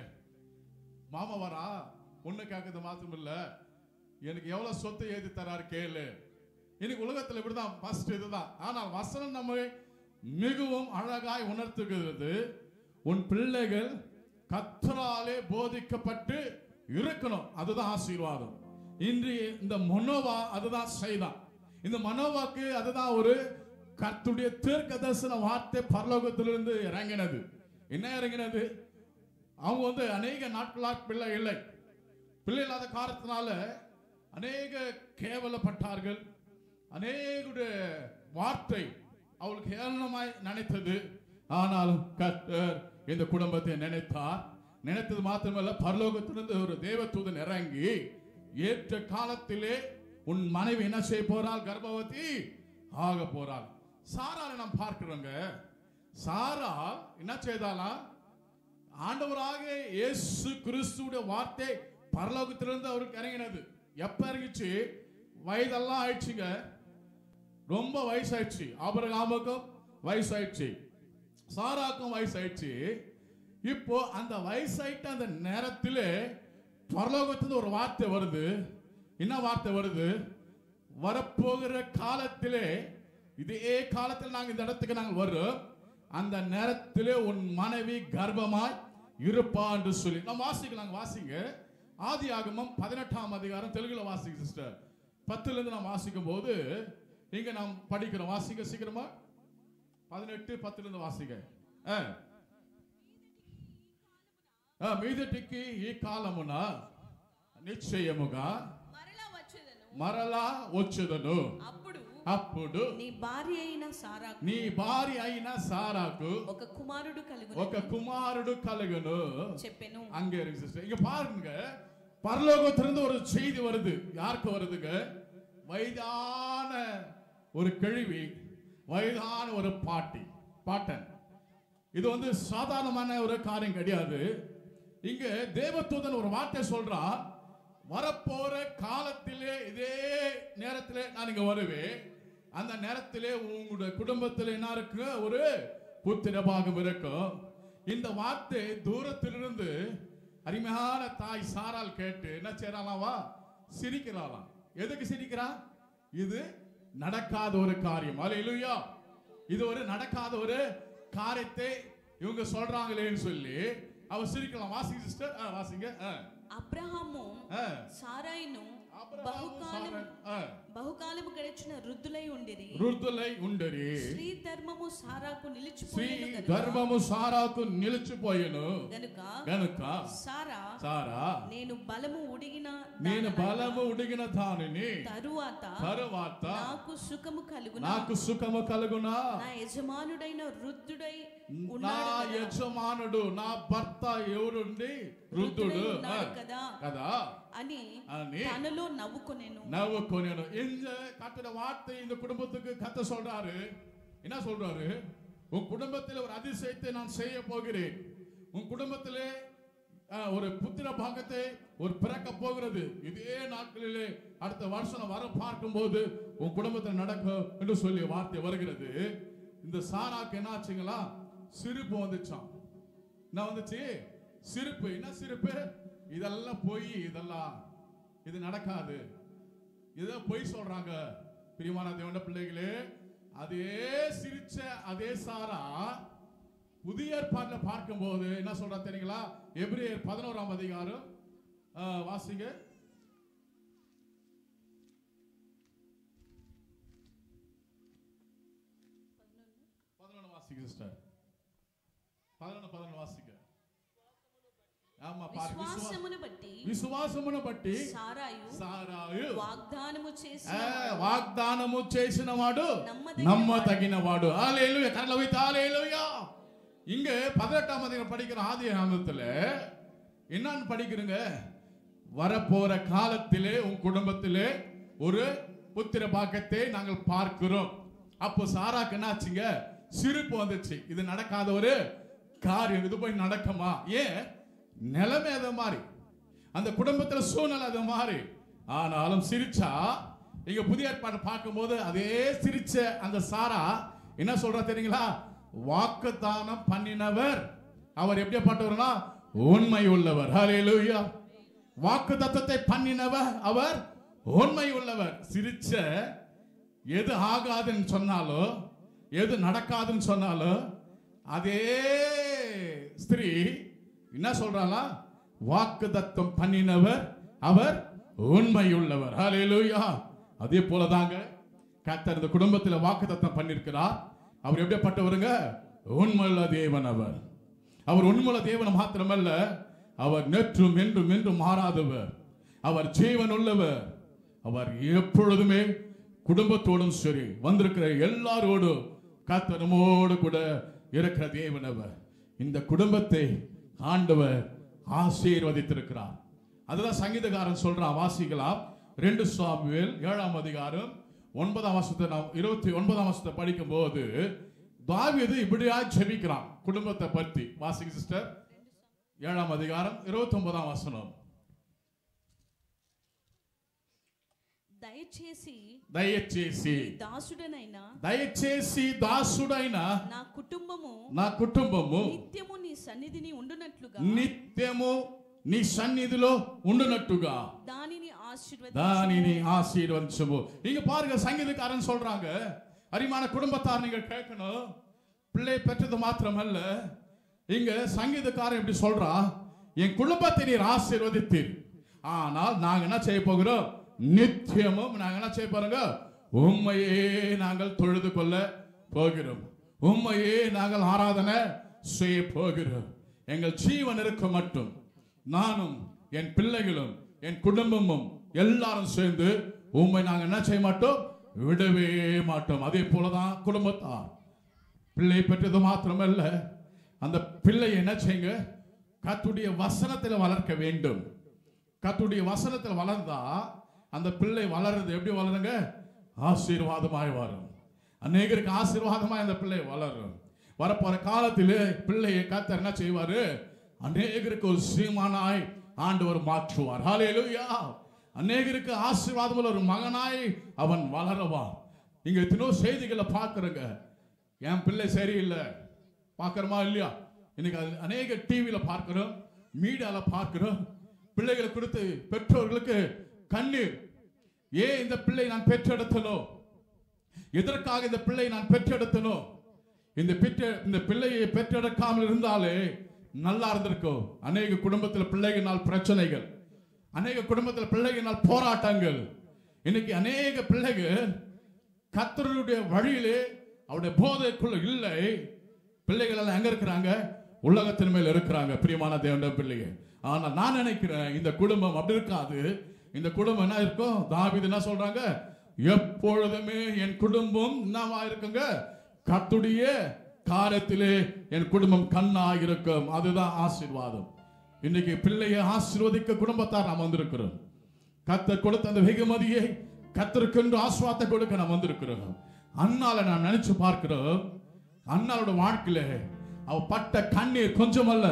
மாமா வரா, பொண்ணை கேட்கறது மாத்திரம் இல்ல, எனக்கு எவ்வளவு சொத்து எழுதி தராரு கேளு. இன்னைக்கு உலகத்துல இப்படிதான். ஃபர்ஸ்ட் இதுதான். ஆனால் வசனம் நம்மை மிகவும் அழகாய் உணர்த்துகிறது. உன் பிள்ளைகள் கர்த்தராலே போதிக்கப்பட்டு இருக்கணும். அதுதான் ஆசீர்வாதம். இன்று இந்த மனோவா அதுதான் செய்தான். இந்த மனோவாக்கு அதுதான் ஒரு கர்த்தருடைய தீர்க்கதரிசன வார்த்தை பரலோகத்திலிருந்து இறங்கினது. என்ன இறங்கினது? அவங்க அநேக நாட்களாக பிள்ளை இல்லை. பிள்ளை இல்லாத காரணத்தினால அநேக கேவலப்பட்டார்கள். அநேக வார்த்தை அவளுக்கு ஏளனமாய் நினைத்தது. ஆனாலும் கர்த்தர் இந்த குடும்பத்தை நினைத்தார். நினைத்தது மாத்திரமல்ல, பரலோகத்திலிருந்து ஒரு தேவதூதன் இறங்கி ஏற்ற காலத்திலே உன் மனைவி என்ன செய்ய போறாள்? கர்ப்பவதி ஆக போறாள். சாராளை நாம் பார்க்கிறோங்க. சாரா என்ன செய்தாலாம்? ஆண்டவராக இயேசு கிறிஸ்துவுடைய வார்த்தை பரலோகத்திலிருந்து அவருக்கு இறங்கினது. எப்ப இறங்கிச்சு? வயதெல்லாம் ஆயிடுச்சுங்க. ரொம்ப வயசாயிடுச்சு. ஆபிரகாமுக்கும் வயசாயிடுச்சு, சாராக்கும் வயசாயிடுச்சு. இப்போ அந்த வயசாயிட்ட அந்த நேரத்திலே பரலோகத்திலிருந்து ஒரு வார்த்தை வருது. என்ன வார்த்தை வருது? வரப்போகிற காலத்திலே, இதே காலத்தில் நாங்கள் இந்த இடத்துக்கு நாங்கள் வர்றோம், அந்த நேரத்திலே உன் மனைவி கர்ப்பமாய் இருப்பா என்று சொல்லி நம்ம வாசிக்கலாம். வாசிங்க. ஆதியாகமம் 18ஆம் அதிகாரம் தெலுங்குல வாசிங்க சிஸ்டர். 10ல இருந்து நாம் வாசிக்கும் போது இங்க நாம் படிக்கிறோம். வாசிங்க சீக்கிரமா. 18:10ல இருந்து வாசிங்க. మీదటికి ఈ కాలమున నిశ్చయముగా మరలా వచ్చుదను. అప్పుడు నీ భార్య అయిన సారాకు ఒక కుమారుడు కలుగును చెప్పెను. அங்கே இருக்கு சிஸ்டர். இங்க பாருங்க, பரலோகத்திலிருந்து ஒரு செய்தி வருது. யாருக்கு வருதுங்க? வயதான ஒரு கிழவி, வயதான ஒரு பாட்டன். இது சாதாரணமான ஒரு காரியம் கிடையாது. இங்க தேவதூதன் ஒரு வார்த்தை சொல்றான். வரப்போற காலத்திலே இதே நேரத்திலே நான் இங்க வருவேன். அந்த நேரத்திலே உங்களுடைய குடும்பத்தில் என்ன இருக்கு? ஒரு புத்திர பாகம் இருக்கும். இந்த வார்த்தை தூரத்திலிருந்து அருமையான தாய் சாரால் கேட்டு என்ன செய்யறாளாவா? சிரிக்கிறாளாம். எதுக்கு சிரிக்கிறா? இது நடக்காத ஒரு காரியம். அல்லேலூயா. இது ஒரு நடக்காத ஒரு காரியத்தை இவங்க சொல்றாங்களேன்னு சொல்லி அவ சிரிக்கலாம். வாசிங்க சிஸ்டர். வாசிங்க. అబ్రహాము సారాయిను బహుకాలము గడిచిన వృద్ధులై ఉండిరి. స్త్రీ ధర్మము సారాకు నిలిచిపోయెను గనుక సారా నేను బలము ఉడిగిన దానిని తరువాత నాకు సుఖము కలుగునా. నా యజమానుడైన వృద్ధుడై నా భర్త ఎవరుండి వృద్ధుడు కదా అని తనలో నవ్వుకొనేను. இந்த கர்த்தருடைய வார்த்தை இந்த குடும்பத்துக்கு கர்த்தர் சொல்றாரு. என்ன சொல்றாரு? உன் குடும்பத்தில் ஒரு அதிசயத்தை நான் செய்ய போகிறேன். உன் குடும்பத்திலே ஒரு புத்திர பாகத்தை ஒரு பிறக்க போகிறது. இதே நாட்களிலே அடுத்த வருஷம் வர பார்க்கும் போது உன் குடும்பத்தில் நடக்கும் என்று சொல்லி வார்த்தை வருகிறது. இந்த சாராக்கு என்ன ஆச்சுங்களா? சிரிப்பு வந்துச்சான். என்ன வந்துச்சு? சிரிப்பு. என்ன சிரிப்பு? இதெல்லாம் பொய், இதெல்லாம் இது நடக்காது, இதை பொய் சொல்றாங்க. பிரியமான தேவனுடைய பிள்ளைகளே, அதே சிரிச்ச அதே சாரா புதிய ஏற்பாட்டில் பார்க்கும்போது என்ன சொல்றா தெரியுங்களா? எபிரேயர் 11ஆம் அதிகாரம் வாசிங்க. 11 வாசிங்க சிஸ்டர். 11 வாசிங்க. విశ్వాసమును బట్టి సారాయు వాగ్దానము చేసిన వాడు నమ్మదగినవాడు. హల్లెలూయా. కర్లవిత హల్లెలూయా. இங்க 18ஆம் அதிகாரம் படிக்கிற ஆதியாகமத்துல என்னன்னு படிக்கிறீங்க? வரப்போற காலத்திலே உன் குடும்பத்திலே ஒரு புத்திர பாக்கியத்தை நாங்கள் பார்க்கிறோம். அப்போ சாராக்கு என்னாச்சுங்க? சிரிப்பு வந்துச்சு. இது நடக்காத ஒரு காரியம், இது போய் நடக்குமா? ஏன்? நிலைமை அதை மாறி, அந்த குடும்பத்தில் சூழ்நிலை அதை மாறி. ஆனாலும் சிரிச்சா, இங்க புதிய ஏற்பாடு பார்க்கும்போது அதே சிரிச்ச அந்த சாரா என்ன சொல்றா தெரியுங்களா? வாக்குதானம் பண்ணினவர் அவர் எப்படிப்பட்டவர்னா உண்மை உள்ளவர். ஹல்லேலூயா. வாக்கு தத்தத்தை பண்ணினவர் அவர் உண்மை உள்ளவர். சிரிச்ச எது ஆகாதுன்னு சொன்னாலோ, எது நடக்காதுன்னு சொன்னாலோ, அதே ஸ்திரீ என்ன சொல்றாளா? வாக்கு தத்தம் பண்ணினவர் அவர் உண்மை உள்ளவர். ஹல்லேலூயா. அதே போலதாங்க கர்த்தர் இந்த குடும்பத்தில் வாக்கு தத்தம் பண்ணிருக்கிறார். அவர் எப்படிப்பட்டவருங்க? உண்மையுள்ள தேவன். அவர் உண்மையுள்ள தேவன் மாத்திரமல்ல, அவர் நேற்றும் என்றும் என்றும் மாறாதவர். அவர் ஜீவன் உள்ளவர். அவர் எப்பொழுதுமே குடும்பத்தோடும் சரி, வந்திருக்கிற எல்லாரோடும் கர்த்தரோடு கூட இருக்கிற தேவன் அவர். இந்த குடும்பத்தை ஆண்டவர் ஆசீர்வதித்திருக்கிறார். அதுதான் சங்கீதக்காரன் சொல்றான். வாசிக்கலாம். 2 சாமுவேல் 7ஆம் அதிகாரம் 9ஆம் வசனத்தை நாம் 29ஆம் வசனத்தை படிக்கும் போது தாவீது இப்படியா ஜெபிக்கிறான் குடும்பத்தை பற்றி. வாசிங்க சிஸ்டர். 7ஆம் அதிகாரம் 29ஆம் வசனம். దయచేసి దాసుడైన నా కుటుంబము నిత్యము నీ సన్నిధిలో ఉండునట్టుగా దానిని ఆశీర్వదించుము. இங்க பாருங்க, சங்கீதக்காரன் சொல்றாங்க, அரிமான குடும்பத்தார் நீங்க கேட்கணும். பிள்ளை பெற்றது மாத்திரமல்ல, இங்க சங்கீதக்காரன் எப்படி சொல்றா? என் குடும்பத்தை நீர் ஆசீர்வதித்தீர், ஆனால் நாங்க என்ன செய்ய போகிறோம்? நித்தியமும் நாங்க என்ன செய்ய போறோங்க? உம்மையே நாங்கள் தொழுது கொள்ள போகிறோம், உம்மையே நாங்கள் ஆராதனை செய்ய போகிறோம். எங்கள் ஜீவன் இருக்க மட்டும் நானும் என் பிள்ளைகளும் என் குடும்பமும் எல்லாரும் சேர்ந்து உம்மை நாங்கள் என்ன செய்ய மாட்டோம்? விடவே மாட்டோம். அதே போலதான் குடும்பத்தார் பிள்ளை பெற்றது மாத்திரமல்ல, அந்த பிள்ளை என்ன செய்யுங்க? கர்த்தருடைய வசனத்தில் வளர்க்க வேண்டும். கர்த்தருடைய வசனத்தில் வளர்ந்தா அந்த பிள்ளை வளருது. எப்படி வளருங்க? ஆசீர்வாதமாய் வரும். அநேகருக்கு ஆசீர்வாதமாய் அந்த பிள்ளை வளரும். வரப்போற காலத்தில் பிள்ளையை கர்த்தர் என்ன செய்வாரு? அநேகருக்கு ஒரு சீமானாய் ஆண்டவர் மாற்றுவார். ஹல்லேலூயா. அநேகருக்கு ஆசீர்வாதம் ஒரு மகனாய் அவன் வளருவான். நீங்க எத்தனோ செய்திகளை பார்க்கிறங்க. என் பிள்ளை சரியில்லை பார்க்கிறோமா இல்லையா? இன்னைக்கு அநேக டிவியில பார்க்கிறோம், மீடியால பார்க்கிறோம். பிள்ளைகளை கொடுத்து பெற்றோர்களுக்கு கண்ணீர். ஏன் இந்த பிள்ளை நான் பெற்றெடுத்தனோ? எதற்காக இந்த பிள்ளை நான் பெற்றெடுத்தனோ? இந்த பிள்ளையை பெற்றெடுக்காமல் இருந்தாலே நல்லா இருந்திருக்கும். அநேக குடும்பத்தில் பிள்ளைகளால் பிரச்சனைகள், அநேக குடும்பத்தில் பிள்ளைகளால் போராட்டங்கள். இன்னைக்கு அநேக பிள்ளைகள் கர்த்தருடைய வழியிலே அவருடைய போதைக்குள்ள இல்லை. பிள்ளைகள் எல்லாம் எங்க இருக்கிறாங்க? உலகத்தின் மேல் இருக்கிறாங்க. பிரியமான தேவனுடைய பிள்ளைகள். ஆனா நான் நினைக்கிறேன் இந்த குடும்பம் அப்படி இருக்காது. இந்த குடும்பம் என்ன இருக்கும்? தாவீது என்ன சொல்றாங்க? எப்பொழுதுமே என் குடும்பம் என்னவா இருக்குங்க? கர்த்தருடைய காரியத்திலே என் குடும்பம் கண்ணாக இருக்கும். அதுதான் ஆசீர்வாதம். இன்னைக்கு பிள்ளையை ஆசீர்வதிக்க குடும்பத்தார் நாம் வந்திருக்கிறோம். கர்த்தர் கொடுத்த அந்த வெகுமதியை கர்த்தருக்கு ஆசீர்வாதத்தை கொடுக்க நாம் வந்திருக்கிறோம். அண்ணால நான் நினைச்சு பார்க்கிறோம். அண்ணாளோட வாழ்க்கையில அவ பட்ட கண்ணீர் கொஞ்சம் அல்ல,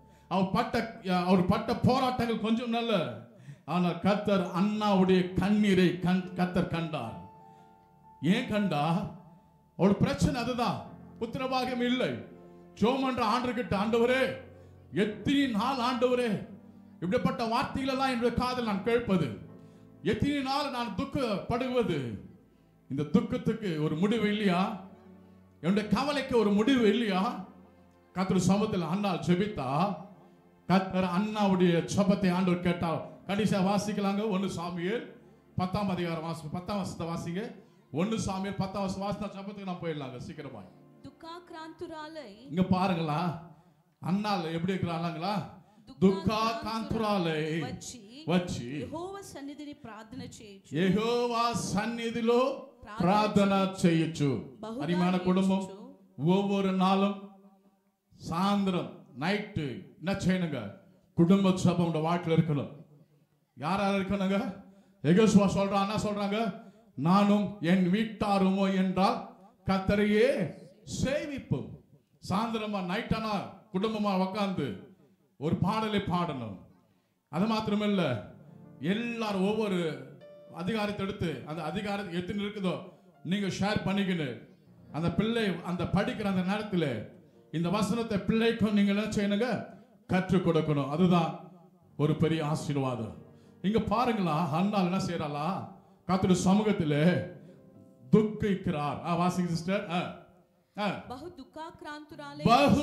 அவர் பட்ட போராட்டங்கள் கொஞ்சம் அல்ல. ஆனால் கர்த்தர் அண்ணாவுடைய கண்ணீரை கர்த்தர் கண்டார். ஏன் கண்டார்? அவள் பிரச்சனை அதுதான். புத்திரபாகியம் இல்லை. ஜோமன்ற ஆண்டவர்கிட்ட, ஆண்டவரே எத்தனை நாள் ஆண்டவரே இப்படிப்பட்ட வார்த்தைகள் எல்லாம் என்னுடைய காதில் நான் கேட்பது, எத்தனை நாள் நான் துக்கப்படுவது, இந்த துக்கத்துக்கு ஒரு முடிவு இல்லையா, என்னுடைய கவலைக்கு ஒரு முடிவு இல்லையா? கர்த்தர் சமூகத்தில் அண்ணாள் ஜெபித்தா, கர்த்தர் அண்ணாவுடைய ஜெபத்தை ஆண்டவர் கேட்டார். கடைசியா வாசிக்கலாங்க. 1 சாமுவேல் 10ஆம் அதிகாரம் 10ஆம் வசனத்தை வாசிங்க. 1 சாமுவேல் 10ஆம் வசனம் வாசினா ஜெபத்துக்கு நான் போயிடலாங்க சீக்கிரமா. துக்காக்ராந்துராலை இங்க பாருங்களா, அண்ணாள் எப்படி இருக்கிறாங்களா? దుఃఖాకాంతురాలై వచ్చి యెహోవా సన్నిధిని ప్రార్థన చేయొచ్చు, యెహోవా సన్నిధిలో ప్రార్థన చేయొచ్చు. అరిమాన కుటుంబం ஒவ்வொரு நாளும் சாயந்தரம் நைட்டு என்ன செய்யணுங்க? குடும்ப ஜெபம் உங்க வாழ்க்கையில் இருக்கணும். யார் யார் இருக்கணுங்க? யெகோவா சொல்றான், என்ன சொல்றாங்க? நானும் என் வீட்டாருமோ என்றால் கர்த்தரையே சேவிப்போம். சாயந்தரமா நைட்டானா குடும்பமா உட்கார்ந்து ஒரு பாடலை பாடணும். அது மாத்திரமல்ல, எல்லாரும் ஒவ்வொரு அதிகாரத்தை எடுத்து அந்த அதிகாரத்தை எத்தனை இருக்குதோ நீங்க ஷேர் பண்ணிக்கணும். அந்த பிள்ளை அந்த படிக்கிற அந்த நேரத்தில் இந்த வசனத்தை பிள்ளைக்கும் நீங்க என்ன செய்யணுங்க? கற்றுக் கொடுக்கணும். அதுதான் ஒரு பெரிய ஆசீர்வாதம். இங்க பாருங்களா, அண்ணாள் என்ன செய்யறாளா? கர்த்தருடைய சமூகத்திலே துக்கிக்கிறார். வாசிங்க சிஸ்டர். బహు దుఃఖాక్రాంతురాలై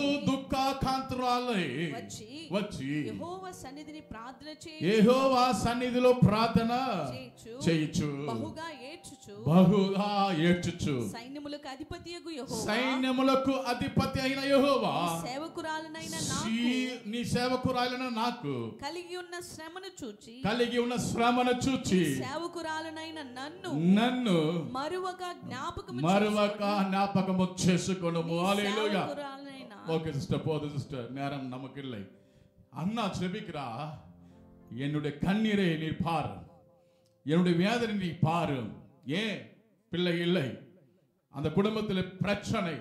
వచ్చి యెహోవా సన్నిధిని ప్రార్థన యెహోవా సన్నిధిలో ప్రార్థన చేయుచు, బహుగా ఏడ్చుచు సైన్యములకు అధిపతియగు యెహోవా, సైన్యములకు అధిపతి అయిన యెహోవా, నీ సేవకురాలైన నాకు కలిగి ఉన్న శ్రమను చూచి సేవకురాలనైన నన్ను మరువక జ్ఞాపకము చేసుకొనుము. హల్లెలూయా. ஓகே சிஸ்டர், போதும் சிஸ்டர், நேரம் நமக்கு இல்லை. அண்ணா ஜெபிக்கிறா, என்னுடைய கண்ணீரை நீ பாரு, என்னுடைய வேதனை நீ பாரு. ஏன் பிள்ளை இல்லை, அந்த குடும்பத்தில் பிரச்சனை,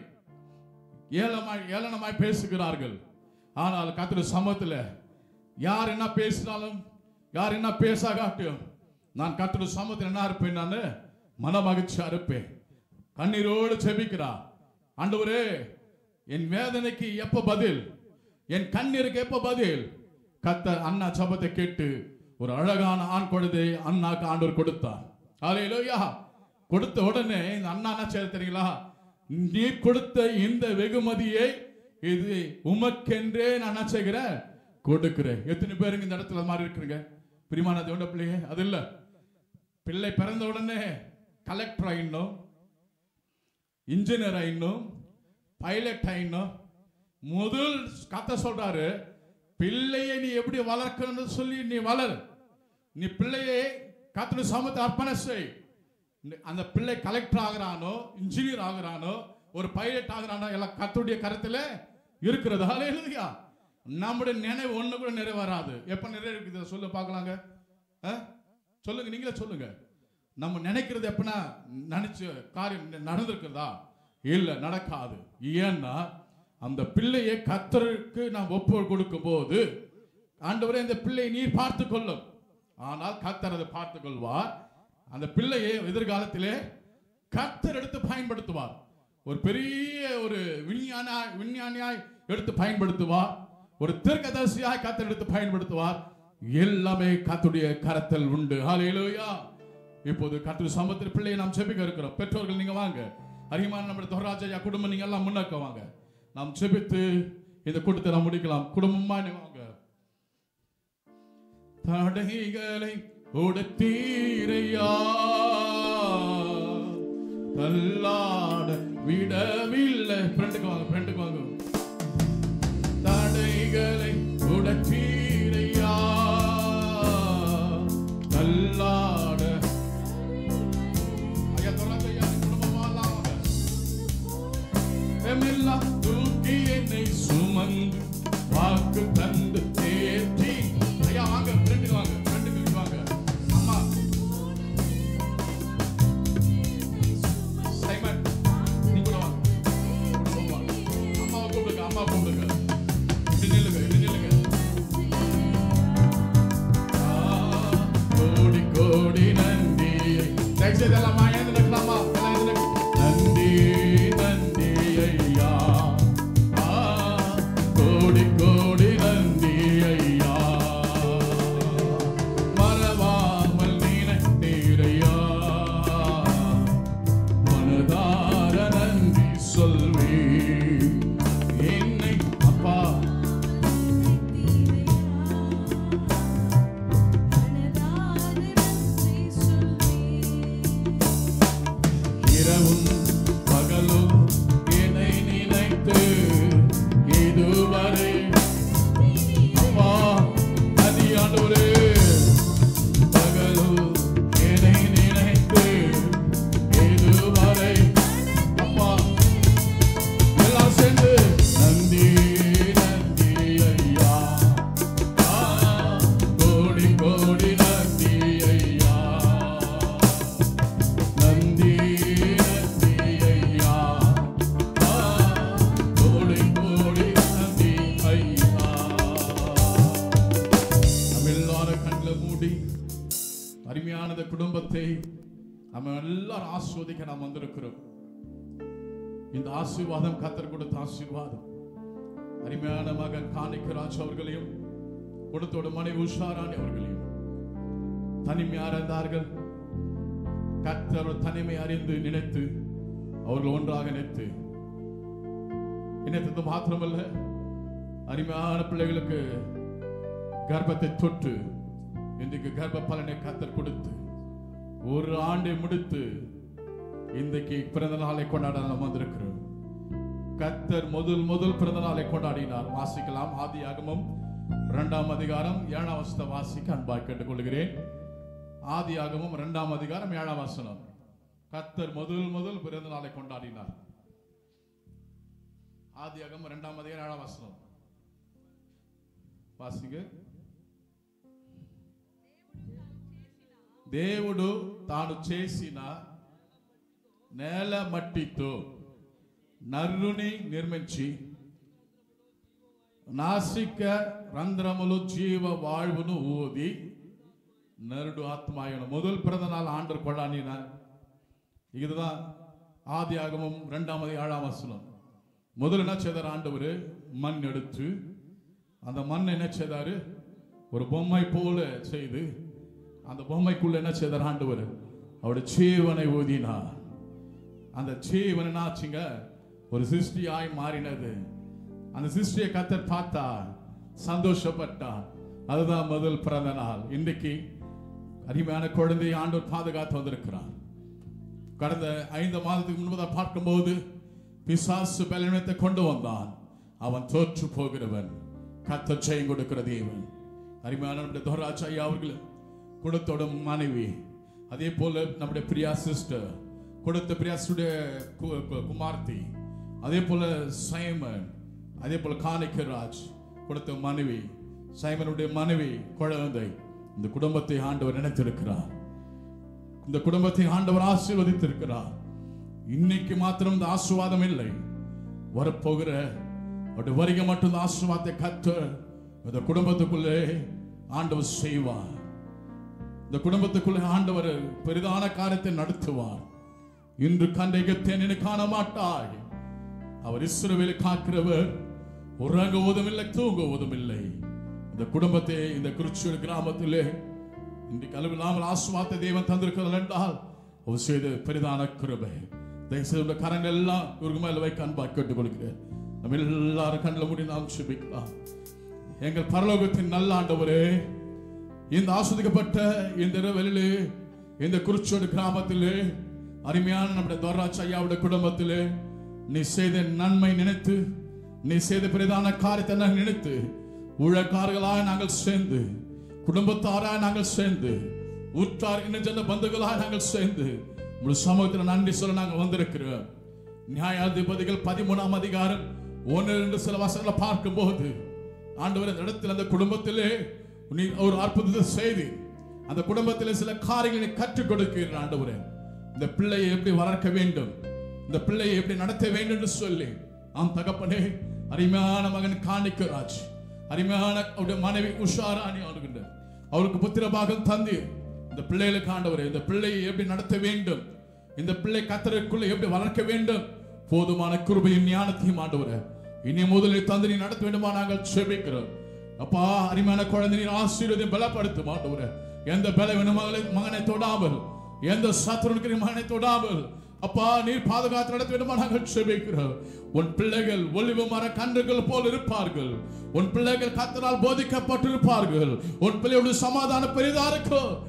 ஏளனமாய் பேசுகிறார்கள். ஆனால் கர்த்தருடைய சமூகத்தில் யார் என்ன பேசினாலும் யார் என்ன பேசாகாட்டும், நான் கர்த்தருடைய சமூகத்தில் என்ன இருப்பேன்? நான் மன மகிழ்ச்சியா இருப்பேன். கண்ணீரோடு ஜெபிக்கிறா, ஆண்டவரே என் வேதனைக்கு எப்ப பதில், என் கண்ணீருக்கு எப்ப பதில்? கர்த்தர் அண்ணா ஜெபத்தை கேட்டு ஒரு அழகான ஆண் குழந்தை அண்ணாக்கு ஆண்டவர் கொடுத்தார். ஹல்லேலூயா. கொடுத்த உடனே இந்த அண்ணா என்ன செய்ய தெரியுங்களா? நீ கொடுத்த இந்த வெகுமதியை இது உமக்கென்றே நான் என்ன செய்கிறேன்? கொடுக்கிறேன். எத்தனை பேருங்க இந்த இடத்துல மாதிரி இருக்கிறீங்க? பிரியமான தேவனுடைய பிள்ளையே, அது இல்ல, பிள்ளை பிறந்த உடனே கலெக்டர் ஆயிடணும், இன்ஜினியர் ஆயிடணும், பைலட் ஆயிடணும். முதல் கதை சொல்றாரு, பிள்ளையை நீ எப்படி வளர்க்கணும்னு சொல்லி நீ வளர். நீ பிள்ளையை கர்த்தருடைய சமூகத்தில் அர்ப்பணம் செய். அந்த பிள்ளை கலெக்டர் ஆகிறானோ, இன்ஜினியர் ஆகிறானோ, ஒரு பைலட் ஆகிறானோ, எல்லாம் கர்த்தருடைய கருத்துல இருக்கிறது. ஹல்லேலூயா. நம்முடைய நினைவு ஒண்ணு கூட நிறைவேறாது. எப்ப நிறைவேறுது சொல்ல பார்க்கலாங்க? சொல்லுங்க, நீங்களே சொல்லுங்க. நம்ம நினைக்கிறது எப்பனா நினைச்ச காரியம் நடந்திருக்கிறதா? இல்ல, நடக்காது. ஏன்னா அந்த பிள்ளையை கர்த்தருக்கு நாம் ஒப்பு கொடுக்கும் போது, ஆண்டவரே இந்த பிள்ளையை நீர் பார்த்து கொள்ளும், ஆனால் கர்த்தர் அதை பார்த்து கொள்வார். அந்த பிள்ளையை எதிர்காலத்திலே கர்த்தர் எடுத்து பயன்படுத்துவார். ஒரு பெரிய ஒரு விஞ்ஞானியாய் எடுத்து பயன்படுத்துவார். ஒரு தீர்க்கதரிசியாய் கர்த்தர் எடுத்து பயன்படுத்துவார். எல்லாமே கர்த்தருடைய கரத்தில் உண்டு. ஹல்லேலூயா. இப்போது கர்த்தருடைய சமூகத்தில் பிள்ளையை நாம் ஜெபிக்க இருக்கிறோம். பெற்றோர்கள் நீங்க வாங்க, அருமையான நம்முடைய தொராஜயா குடும்பம் நீங்க எல்லாம் முன்னக்க வாங்க. நாம் ஜெபித்து இந்த கூட்டத்தை நாம் முடிக்கலாம். குடும்பமா வாங்க. தடைகளை உடைத்தீரையா, தள்ளாட விடவில்லை. ஃப்ரெண்டுக்கு வாங்க, ஃப்ரெண்டுக்கு வாங்க. தடைகளை உடைத்தீரையா, தள்ளாட. ஐயா தொராஜயா குடும்பமாலாம் வாங்க. எல்லாம் தூக்கி என்னை சுமந்து வாக்கு தந்து தேற்றி. ஐயா வாங்க, ஃப்ரெண்டுக்கு வாங்க, ஃப்ரெண்டுக்கு வாங்க. அம்மா சைமன் நீ கூட வாங்க, அம்மாவை கூப்பிடுங்க, அம்மா கூப்பிடுங்க. இப்படி நில்லுங்க, இப்படி நில்லுங்க. கோடி கோடி நன்றி. தயவுசெய்து எல்லாம் ஏந்து நிற்கலாமா? நன்றி நன்றி ஐயா, கோடி கோடி நன்றி. இரவும் பகலும் என்னை நினைத்து இதுவரை அப்பா நதி ஆண்டவரே பகலும் என்னை நினைத்து இதுவரை அப்பா எல்லாம் சேர்ந்து நந்தி நந்தி ஐயா கோடி கோடி நந்தி ஐயா நந்தி நந்தி ஐயா கோடி கோடி நந்தி ஐயா. நம்ம எல்லாரும் கண்களை மூடி அருமையானது குடும்பத்தை நம்ம எல்லாரும் ஆஸ்வதிக்க நாம் வந்திருக்கிறோம். இந்த ஆசீர்வாதம் கர்த்தர் கொடுத்த ஆசீர்வாதம். அருமையான மகன் காணிக்கராஜ் அவர்களையும் கொடுத்தோட மனைவி உஷாராணி அவர்களையும் தனிமையா இருந்தார்கள். கர்த்தர் தனிமை அறிந்து நினைத்து அவர்கள் ஒன்றாக நினைத்தது மாத்திரமல்ல, அருமையான பிள்ளைகளுக்கு கர்ப்பத்தை தொட்டு இன்றைக்கு கர்ப்ப பலனை கர்த்தர் கொடுத்து ஒரு ஆண்டை முடித்து இன்றைக்கு பிறந்த நாளை கொண்டாட நாம் வந்திருக்கிறோம். கர்த்தர் முதல் பிறந்த நாளை கொண்டாடினார். வாசிக்கலாம். ஆதியாகமம் 2ஆம் அதிகாரம் 7ஆம் வசனத்தை வாசிக்க அன்பாய் கேட்டுக்கொள்கிறேன். ஆதியாகமம் 2ஆம் அதிகாரம் 7ஆம் வசனம். கர்த்தர் முதல் பிறந்த நாளை கொண்டாடினார். ஆதியாகமம் 2ஆம் அதிகாரம் 7ஆம் வசனம் వాసిగా దేవుడు తాను చేసిన నేల మట్టితో నరుని నిర్మించి నాసిక రంధ్రములు జీవ வாழ்வுను ஊதி நருடு ஆத்மாயன முதல் பிறந்த நாள் ஆண்டவர் கொண்டாடினார். இதுதான் ஆதியாகமம் 2ஆம் அதிகாரம் 7ஆம் வசனம். முதல்ல என்ன செய்தார் ஆண்டவர்? மண் எடுத்து அந்த மண் என்ன செய்தாரு? ஒரு பொம்மை போல செய்து அந்த பொம்மைக்குள்ள என்ன செய்தார் ஆண்டவர்? அவருடைய ஜீவனை ஊதினார். அந்த ஜீவன் என்னாச்சுங்க? ஒரு சிருஷ்டியாய் மாறினது. அந்த சிருஷ்டியை கர்த்தர் பார்த்தா சந்தோஷப்பட்டார். அதுதான் முதல் பிறந்த நாள். இன்றைக்கு அருமையான குழந்தையை ஆண்டவர் பாதுகாத்து வந்திருக்கிறார். கடந்த 5 மாதத்துக்கு முன்பதாக பார்க்கும்போது பிசாசு பலவீனத்தை கொண்டு வந்தான். அவன் தோற்று போகிறவன், கர்த்தர் ஜெயம் கொடுக்கிற தேவன். அருமையான நம்முடைய தோராஜ் ஐயா அவர்கள் கொடுத்தோட மனைவி, அதே போல நம்முடைய பிரியா சிஸ்டர் கொடுத்த பிரியாசுடைய குமார்த்தி, அதே போல சைமன், அதே போல காணிக்கராஜ் கொடுத்த மனைவி, சைமனுடைய மனைவி, குழந்தை, இந்த குடும்பத்தை ஆண்டவர் நினைத்திருக்கிறார். இந்த குடும்பத்தை ஆண்டவர் ஆசீர்வதித்திருக்கிறார். இன்னைக்கு மாத்திரம் இந்த ஆசீர்வாதம் இல்லை, வரப்போகிற அவருடைய வருகை மட்டும் இந்த ஆசீர்வாதத்தை கர்த்தர் இந்த குடும்பத்துக்குள்ளே ஆண்டவர் செய்வார். இந்த குடும்பத்துக்குள்ளே ஆண்டவர் பெரிதான காரியத்தை நடத்துவார். இன்று கண்ட எகிப்தியனை காண மாட்டாய். அவர் இஸ்ரவேலை காக்கிறவர், உறங்குவதும் இல்லை தூங்குவதும் இல்லை. இந்த குடும்பத்தை இந்த குறிச்சியூர் கிராமத்திலே இன்றைக்கு அளவில்லாமல் ஆசீர்வாதத்தை தேவன் தந்திருக்கிறார் என்றால் அவர் செய்த பெரிதான கிருபை. தயவுசெய்து கரங்கள் எல்லாம் இவருக்கு மேல வைக்க அன்பா கேட்டுக் கொள்கிறேன். நம்ம எல்லாரும் கண்ணில் மூடி நாம் ஜெபிக்கலாம். எங்கள் பரலோகத்தின் நல்ல ஆண்டவரே, இந்த ஆஸ்வதிக்கப்பட்ட இந்த இரவிலே இந்த குறிச்சியூர் கிராமத்திலே அருமையான நம்முடைய தோராஜ் ஐயாவுடைய குடும்பத்திலே நீ செய்த நன்மை நினைத்து, நீ செய்த பிரதான காரியத்தை நாங்கள் நினைத்து, ஊழியக்காரர்களாய் நாங்கள் சேர்ந்து, குடும்பத்தாராய் நாங்கள் சேர்ந்து, ஊற்றார் இன்ன பந்துகளாய் நாங்கள் சேர்ந்து உங்கள் சமூகத்தில் நன்றி சொல்ல நாங்கள் வந்திருக்கிறோம். நியாயாதிபதிகள் 13ஆம் அதிகாரம் 1-2 சில வசனங்களை பார்க்கும் போது ஆண்டவர் இந்த இடத்தில் அந்த குடும்பத்திலே நீ ஒரு அற்புதத்தை செய்து அந்த குடும்பத்திலே சில காரியங்களை கற்றுக் கொடுக்கிறீர்கள். ஆண்டவரே, இந்த பிள்ளையை எப்படி வளர்க்க வேண்டும், இந்த பிள்ளையை எப்படி நடத்த வேண்டும் என்று சொல்லி ஆம் தகப்பனே, அருமையான மகன் காணிக்கராஜ், அருமையான அவருடைய மனைவி உஷாராணி ஆளுகின்ற அவருக்கு புத்திரபாகம் தந்து இந்த பிள்ளைகளுக்கு ஆண்டவரே, இந்த பிள்ளையை எப்படி நடத்த வேண்டும், இந்த பிள்ளை கர்த்தருக்குள்ள எப்படி வளர்க்க வேண்டும், போதுமான கிருபையும் ஞானத்தையும் ஆண்டவரே இனி முதலில் தந்து நீ நடத்த வேண்டுமா நாங்கள் ஜெபிக்கிறோம். அப்பா, அருமையான குழந்தை நீர் ஆசீர்வாதம் பலப்படுத்தும் ஆண்டவரே. எந்த பலவீன மகனை தொடாமல், எந்த சத்துருக்கிற மகனை தொடாமல் அப்பா நீர் பாதுகாத்து நடத்த வேண்டுமா நாங்கள் ஜெபிக்கிறோம். உன் பிள்ளைகள் ஒலிவ மர கன்றுகள் போல் இருப்பார்கள். உன் பிள்ளைகள் கர்த்தரால் போதிக்கப்பட்டிருப்பார்கள். உன் பிள்ளையோட சமாதானம் பெரிதா இருக்கும்.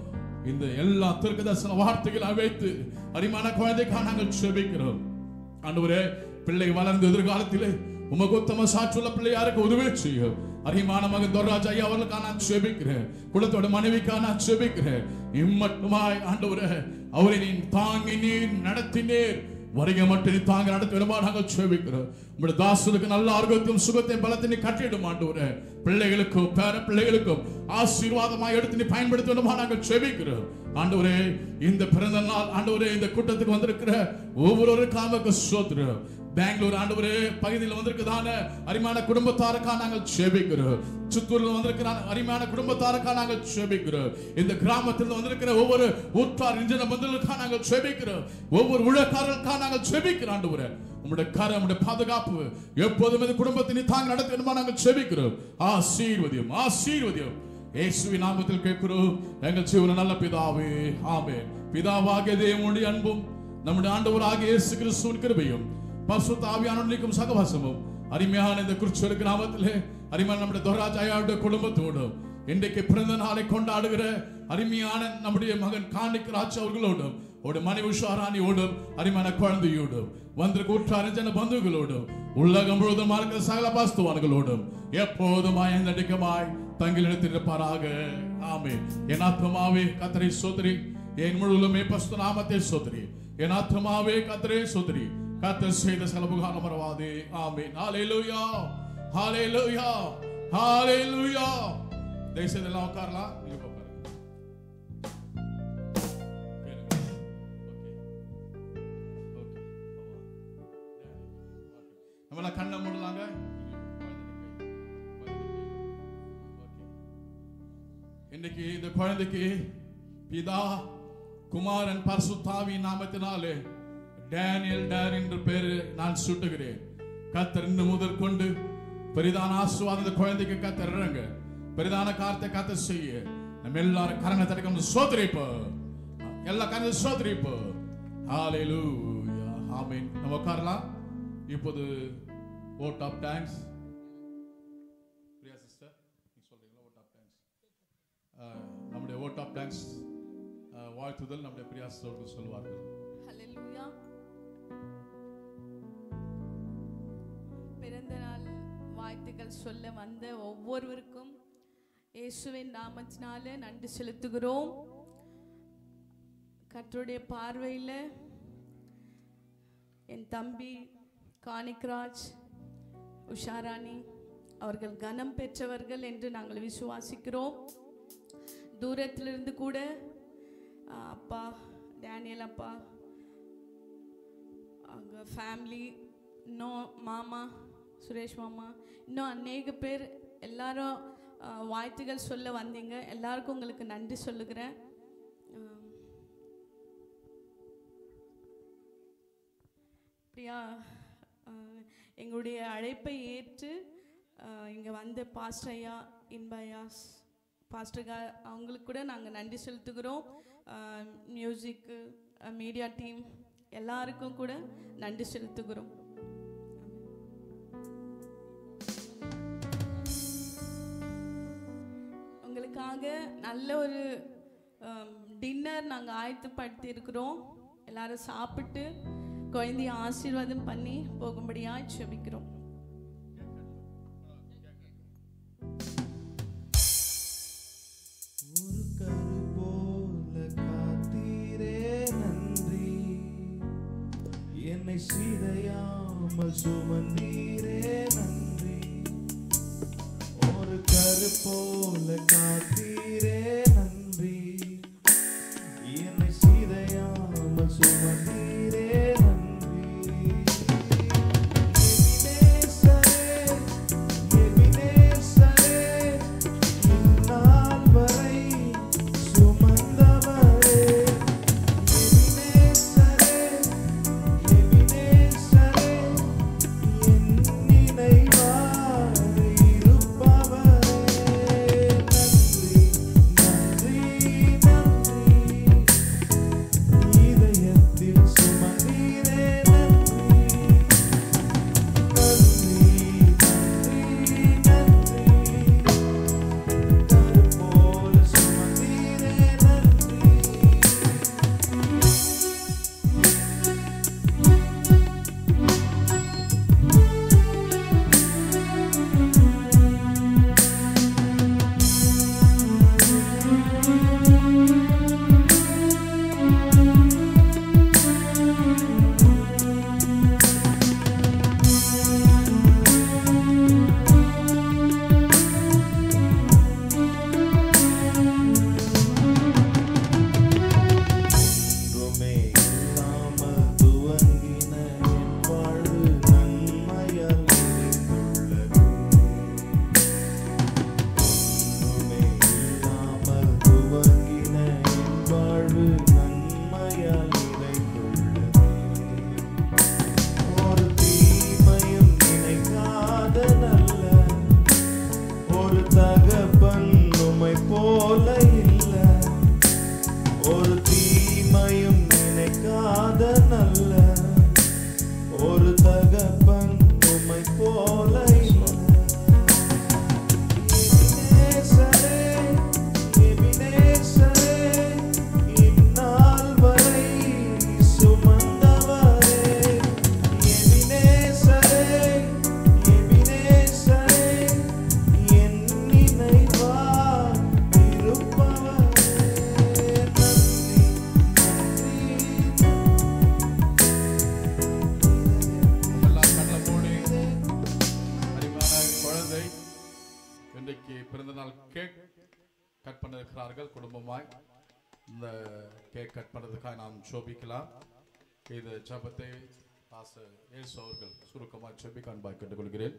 இந்த எல்லா தீர்க்கதரிசன வார்த்தைகளை வைத்து அருமையான குழந்தைக்காக நாங்கள் ஜெபிக்கிறோம். ஆண்டவரே, பிள்ளை வளர்ந்து எதிர்காலத்திலே உமக்கு உத்தம சாட்சியுள்ள பிள்ளையாருக்கு உதவி செய்யும். அருமையான மகன் துர்ராஜ் ஐயா அவர்களுக்காக நான் ஜெபிக்கிறேன். குலத்தோட மனைவிக்காக நான் ஜெபிக்கிறேன். இம்மட்டுமாய் ஆண்டவரே, அவரை நீ தாங்கி நீர் நடத்தினீர், வருகை மட்டும் நீ தாங்க நடத்திடுமா நாங்கள் ஜெபிக்கிறோம். உங்களுடைய தாசனுக்கு நல்ல ஆரோக்கியம் சுகத்தை பலத்தை நீ கட்டிடும் ஆண்டவரே. பிள்ளைகளுக்கும் பேர பிள்ளைகளுக்கும் ஆசீர்வாதமாக எடுத்து நீ பயன்படுத்தணுமா நாங்கள் ஜெபிக்கிறோம். ஆண்டவரே, இந்த பிறந்த நாள் ஆண்டவரே, இந்த கூட்டத்துக்கு வந்திருக்கிற ஒவ்வொருவருக்காக ஸ்தோத்திரம். பெங்களூர் ஆண்டவரே பகுதியில் வந்திருக்கிறதான அருமையான குடும்பத்தாருக்காக நாங்கள் ஜெபிக்கிறோம். சித்தூர்ல வந்திருக்கிற அருமையான குடும்பத்தாருக்காக நாங்கள் ஜெபிக்கிறோம். இந்த கிராமத்தில் வந்திருக்கிற ஒவ்வொரு ஊற்றார் இன்ஜின பந்தலுக்காக நாங்கள் ஜெபிக்கிறோம். ஒவ்வொரு உழக்காரர்களுக்காக நாங்கள் ஜெபிக்கிறோம். ஆண்டவரே, உம்முடைய கரம், உம்முடைய பாதுகாப்பு எப்போதும் இந்த குடும்பத்தினை தாங்க நடத்தணுமா நாங்கள் ஜெபிக்கிறோம். ஆசீர்வதியும் ஆசீர்வதியும் இயேசுவின் நாமத்தில் கேட்கிறோம் எங்கள் ஜீவன நல்ல பிதாவே, ஆமென். பிதாவாகிய தேவனுடைய அன்பும் நம்முடைய ஆண்டவராகிய இயேசு கிறிஸ்துவின் கிருபையும் பரிசுத்த ஆவியானவரின் சகவாசமும் அருமையான இந்த குறிச்சொரு கிராமத்திலே அருமையான நம்முடைய துர்ராஜ் ஐயாவுடைய குடும்பத்தோடும் இன்றைக்கு பிறந்த நாளை கொண்டாடுகிற அருமையான நம்முடைய மகன் காணிக் ராஜ் அவர்களோடும் ஒரு மனைவி உஷாராணியோடும் அருமையான குழந்தையோடும் வந்திருக்க உற்றார் ஜன பந்துகளோடும் உலகம் முழுவதும் இருக்கிற சகல பாஸ்துவான்களோடும் எப்போதும் நடிக்கமாய் தங்கில் எடுத்திருப்பாராக. ஆமென். என் ஆத்மாவே கர்த்தரை ஸ்தோத்திரி, என் முழுவதுமே பரிசுத்த நாமத்தை ஸ்தோத்திரி. என் ஆத்மாவே கர்த்தரை ஸ்தோத்திரி, கர்த்தர் செய்த சகல மறவாதே. ஆமென். ஹல்லேலூயா, ஹல்லேலூயா, ஹல்லேலூயா. தேசத்துல எல்லாம் உட்காரலாம். நீங்க உட்காருங்க. நம்மள கண்ணை மூடலாங்க. இன்னைக்கு இந்த குழந்தைக்கு பிதா குமாரன் பரிசுத்த ஆவியின் நாமத்தினாலே டேனியல் டேர் என்ற பெயர் நான் சூட்டுகிறேன். கர்த்தர் இன்று முதல் கொண்டு பெரிதான ஆசீர்வாதத்தை குழந்தைக்கு கர்த்தர் இறங்க, பெரிதான காரியத்தை கர்த்தர் செய்ய நம்ம எல்லாரும் கரங்களை தட்டிக்கொண்டு ஸ்தோத்திரிப்போம். எல்லா கரங்களை ஸ்தோத்திரிப்போம். ஹல்லேலூயா, ஆமென். நம்ம உட்காரலாம். இப்போது vote of thanks. Priya sister, நீ சொல்றீங்களா? vote of thanks. நம்முடைய vote of thanks வாழ்த்துதல் நம்முடைய பிரியா சிஸ்டருக்கு சொல்வார்கள். ஹல்லேலூயா. பிறந்த நாள் வாழ்த்துக்கள் சொல்ல வந்த ஒவ்வொருவருக்கும் இயேசுவின் நாமத்தினால நன்றி செலுத்துகிறோம். கர்த்தருடைய பார்வையில் என் தம்பி காணிக்ராஜ், உஷாராணி அவர்கள் கனம் பெற்றவர்கள் என்று நாங்கள் விசுவாசிக்கிறோம். தூரத்திலிருந்து கூட அப்பா டேனியல் அப்பா, அவங்க ஃபேமிலி, இன்னும் மாமா சுரேஷ் மாமா, இன்னும் அநேக பேர் எல்லாரும் வாழ்த்துக்கள் சொல்ல வந்தீங்க. எல்லாருக்கும் உங்களுக்கு நன்றி சொல்லுகிறேன். பிரியா, எங்களுடைய அழைப்பை ஏற்று இங்கே வந்த பாஸ்டர் ஐயா, இன்பையாஸ் பாஸ்டர்கா, அவங்களுக்கு கூட நாங்கள் நன்றி செலுத்துகிறோம். மியூசிக்கு, மீடியா டீம் எல்லாருக்கும் கூட நன்றி செலுத்துகிறோம். உங்களுக்காக நல்ல ஒரு டின்னர் நாங்கள் ஆயத்தப்படுத்தி இருக்கிறோம். எல்லாரும் சாப்பிட்டு குழந்தைய ஆசீர்வாதம் பண்ணி போகும்படியாக ஜெபிக்கிறோம். என்னை சீதையாமல் சுமந்தீரே நன்றி. ஒரு கரு போல காத்தீரே நன்றி. என்னை சீதையாமல் சுமந்தீரே நன்றி. எபினேசரே, எபினேசரே, இந்நாள் வரை சுமந்தவரே. இதயத்தில் சுமந்தீரே வந்திருக்கிறார்கள் குடும்பமாய். இந்த கேக் கட் பண்ணுறதுக்காக நாம் ஜெபிக்கலாம். இது ஜெபத்தை பாஸ்டர் இயேசு அவர்கள் சுருக்கமாக ஜெபிக்க அன்பாய் கேட்டுக்கொள்கிறேன்.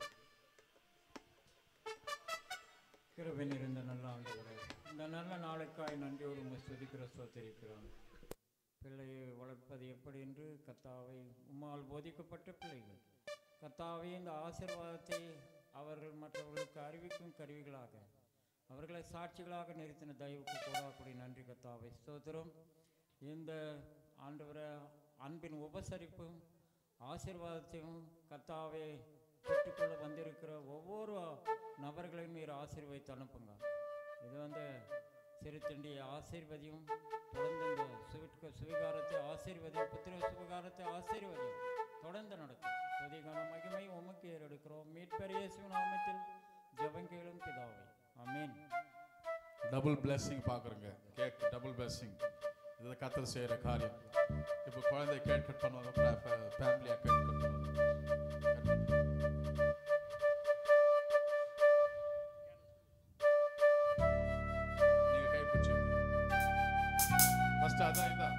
கிருபை நிறைந்த நல்ல ஆண்டவரே, இந்த நல்ல நாளுக்காய் நன்றியோடு உம்மை ஸ்துதிக்கிற ஸ்தோத்திரிக்கிறோம். பிள்ளையை வளர்ப்பது எப்படி என்று கர்த்தாவே உம்மால் போதிக்கப்பட்ட பிள்ளைகள் கர்த்தாவே இந்த ஆசீர்வாதத்தை அவர்கள் மற்றவர்களுக்கு அறிவிக்கும் கருவிகளாக அவர்களை சாட்சிகளாக நிறுத்தின தயவுக்கு கூடாக்கூடி நன்றி கர்த்தாவே ஸ்தோத்திரம். இந்த ஆண்டவர அன்பின் உபசரிப்பும் ஆசீர்வாதத்தையும் கர்த்தாவே பெற்றுக்கொள்ள வந்திருக்கிற ஒவ்வொரு நபர்களையும் நீர் ஆசீர்வதித்து அனுப்புங்க. இது சிறுத்தண்டியை ஆசீர்வதியும், தொடர்ந்து இந்த சுவிகாரத்தை ஆசீர்வதியும், புத்திர சுவிகாரத்தை ஆசீர்வதியும் தொடர்ந்து நடத்தும். துதிகான மகிமை உமக்கு ஏறெடுக்கிறோம். மீட்பர் இயேசுவின் நாமத்தில் ஜெபம் கேளும் பிதாவே, ஆமென். டபுள் பிளெஸிங் பார்க்குறோங்க. கேக் டபுள் பிளெஸிங் இது கர்த்தர் செய்கிற காரியம். இப்போ குழந்தை கேக் கட் பண்ணுவாங்க, ஃபேமிலியாக கேக் கட் பண்ணுவாங்க. நீங்கள் கை பிடிச்சி ஃபஸ்ட்டு அதான் இதான்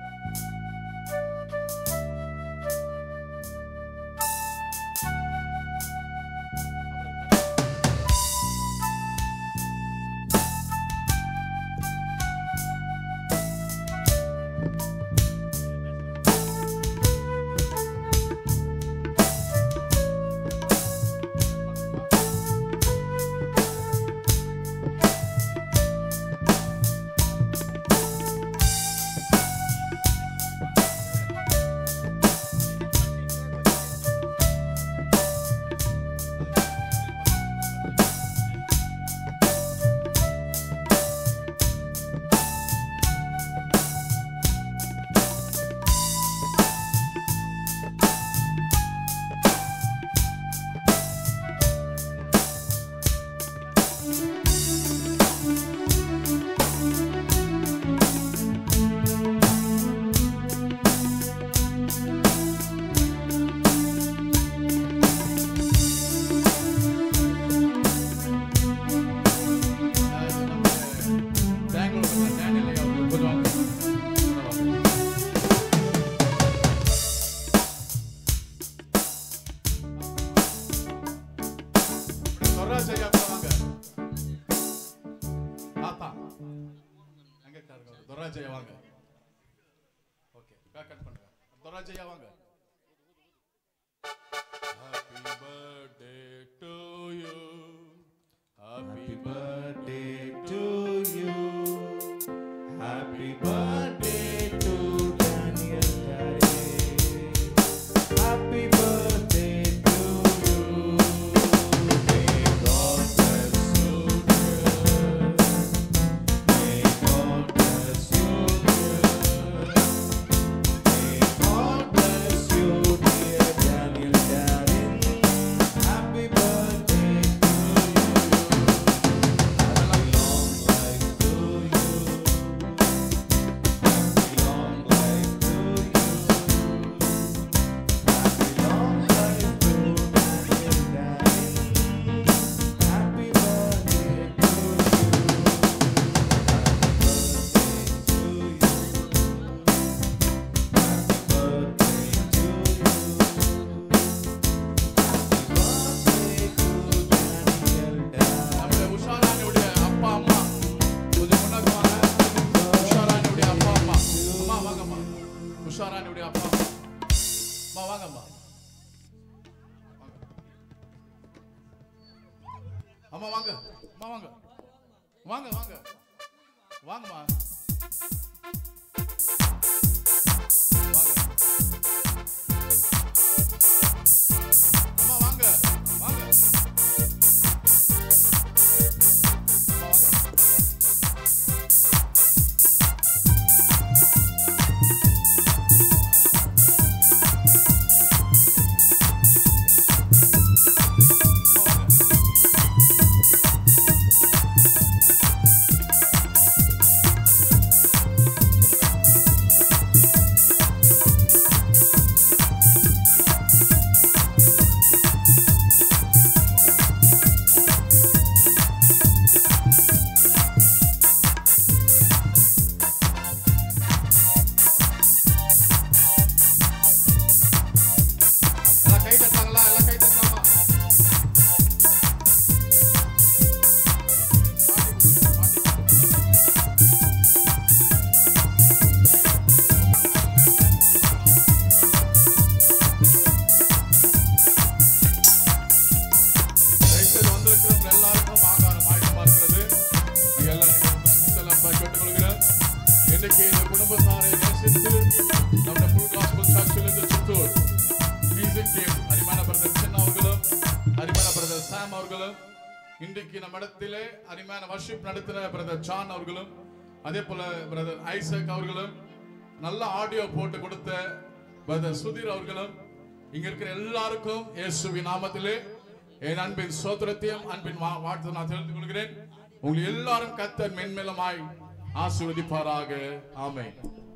இன்றைக்கு நம்ம இடத்திலே அருமையான வர்ஷிப் நடத்தின பிரதர் ஜான் அவர்களும் அதே போல பிரதர் ஐசக் அவர்களும் நல்ல ஆடியோ போட்டு கொடுத்த பிரதர் சுதீர் அவர்களும் இங்க இருக்கிற எல்லாருக்கும் இயேசுவின் நாமத்திலே என் அன்பின் ஸ்தோத்திரத்தையும் அன்பின் வாழ்த்து நான் தெரிந்து கொள்கிறேன். உங்களை எல்லாரும் கர்த்தர் மென்மேலுமாய் ஆசீர்வதிப்பாராக. ஆமென்.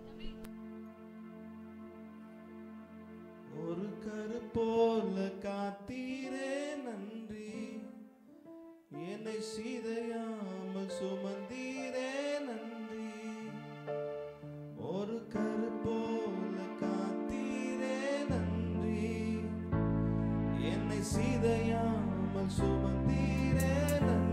ஒரு கரு போல காத்தீரே நன்றி, என்னை சீதையாமல் சுமந்தீரே நன்றி. ஒரு கரு போல காத்தீரே நன்றி, என்னை சீதையாமல் சுமந்தீரே நன்றி.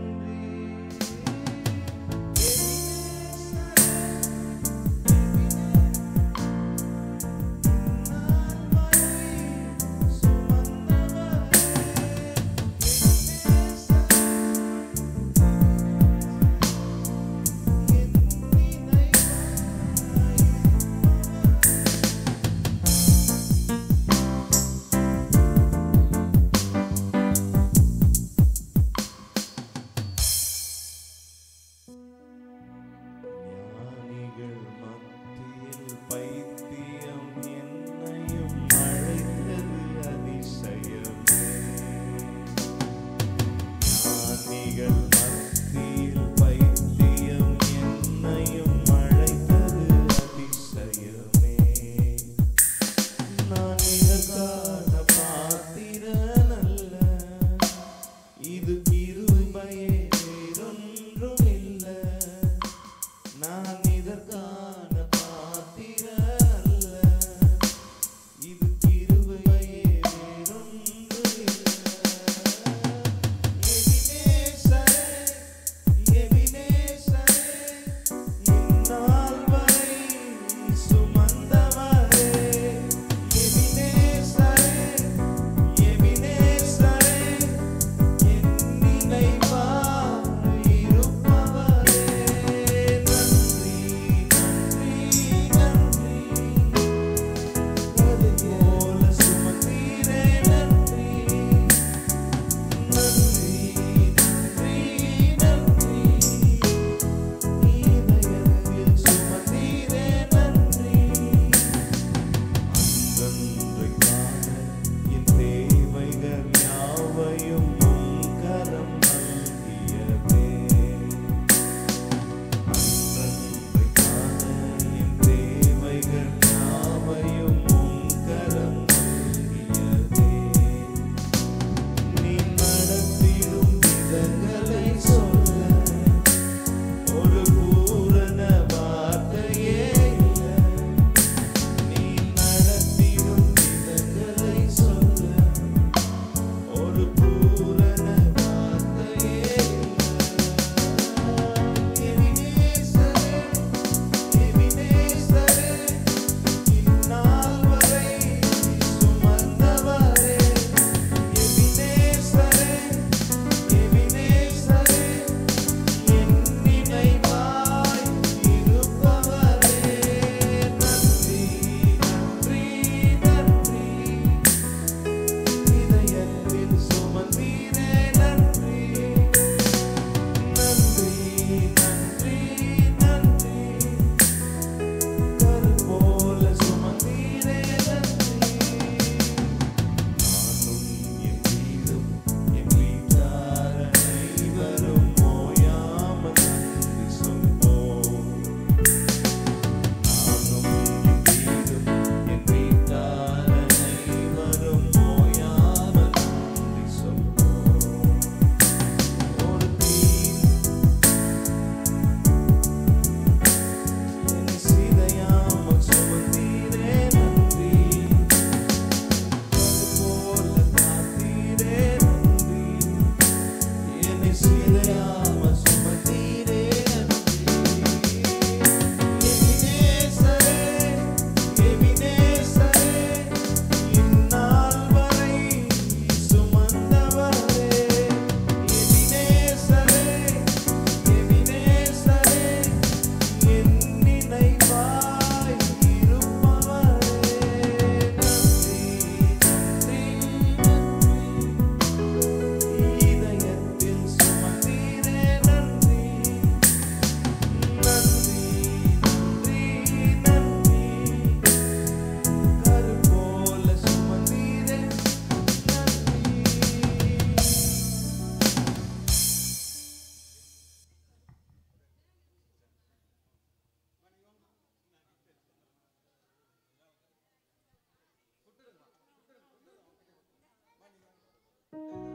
Hallelujah.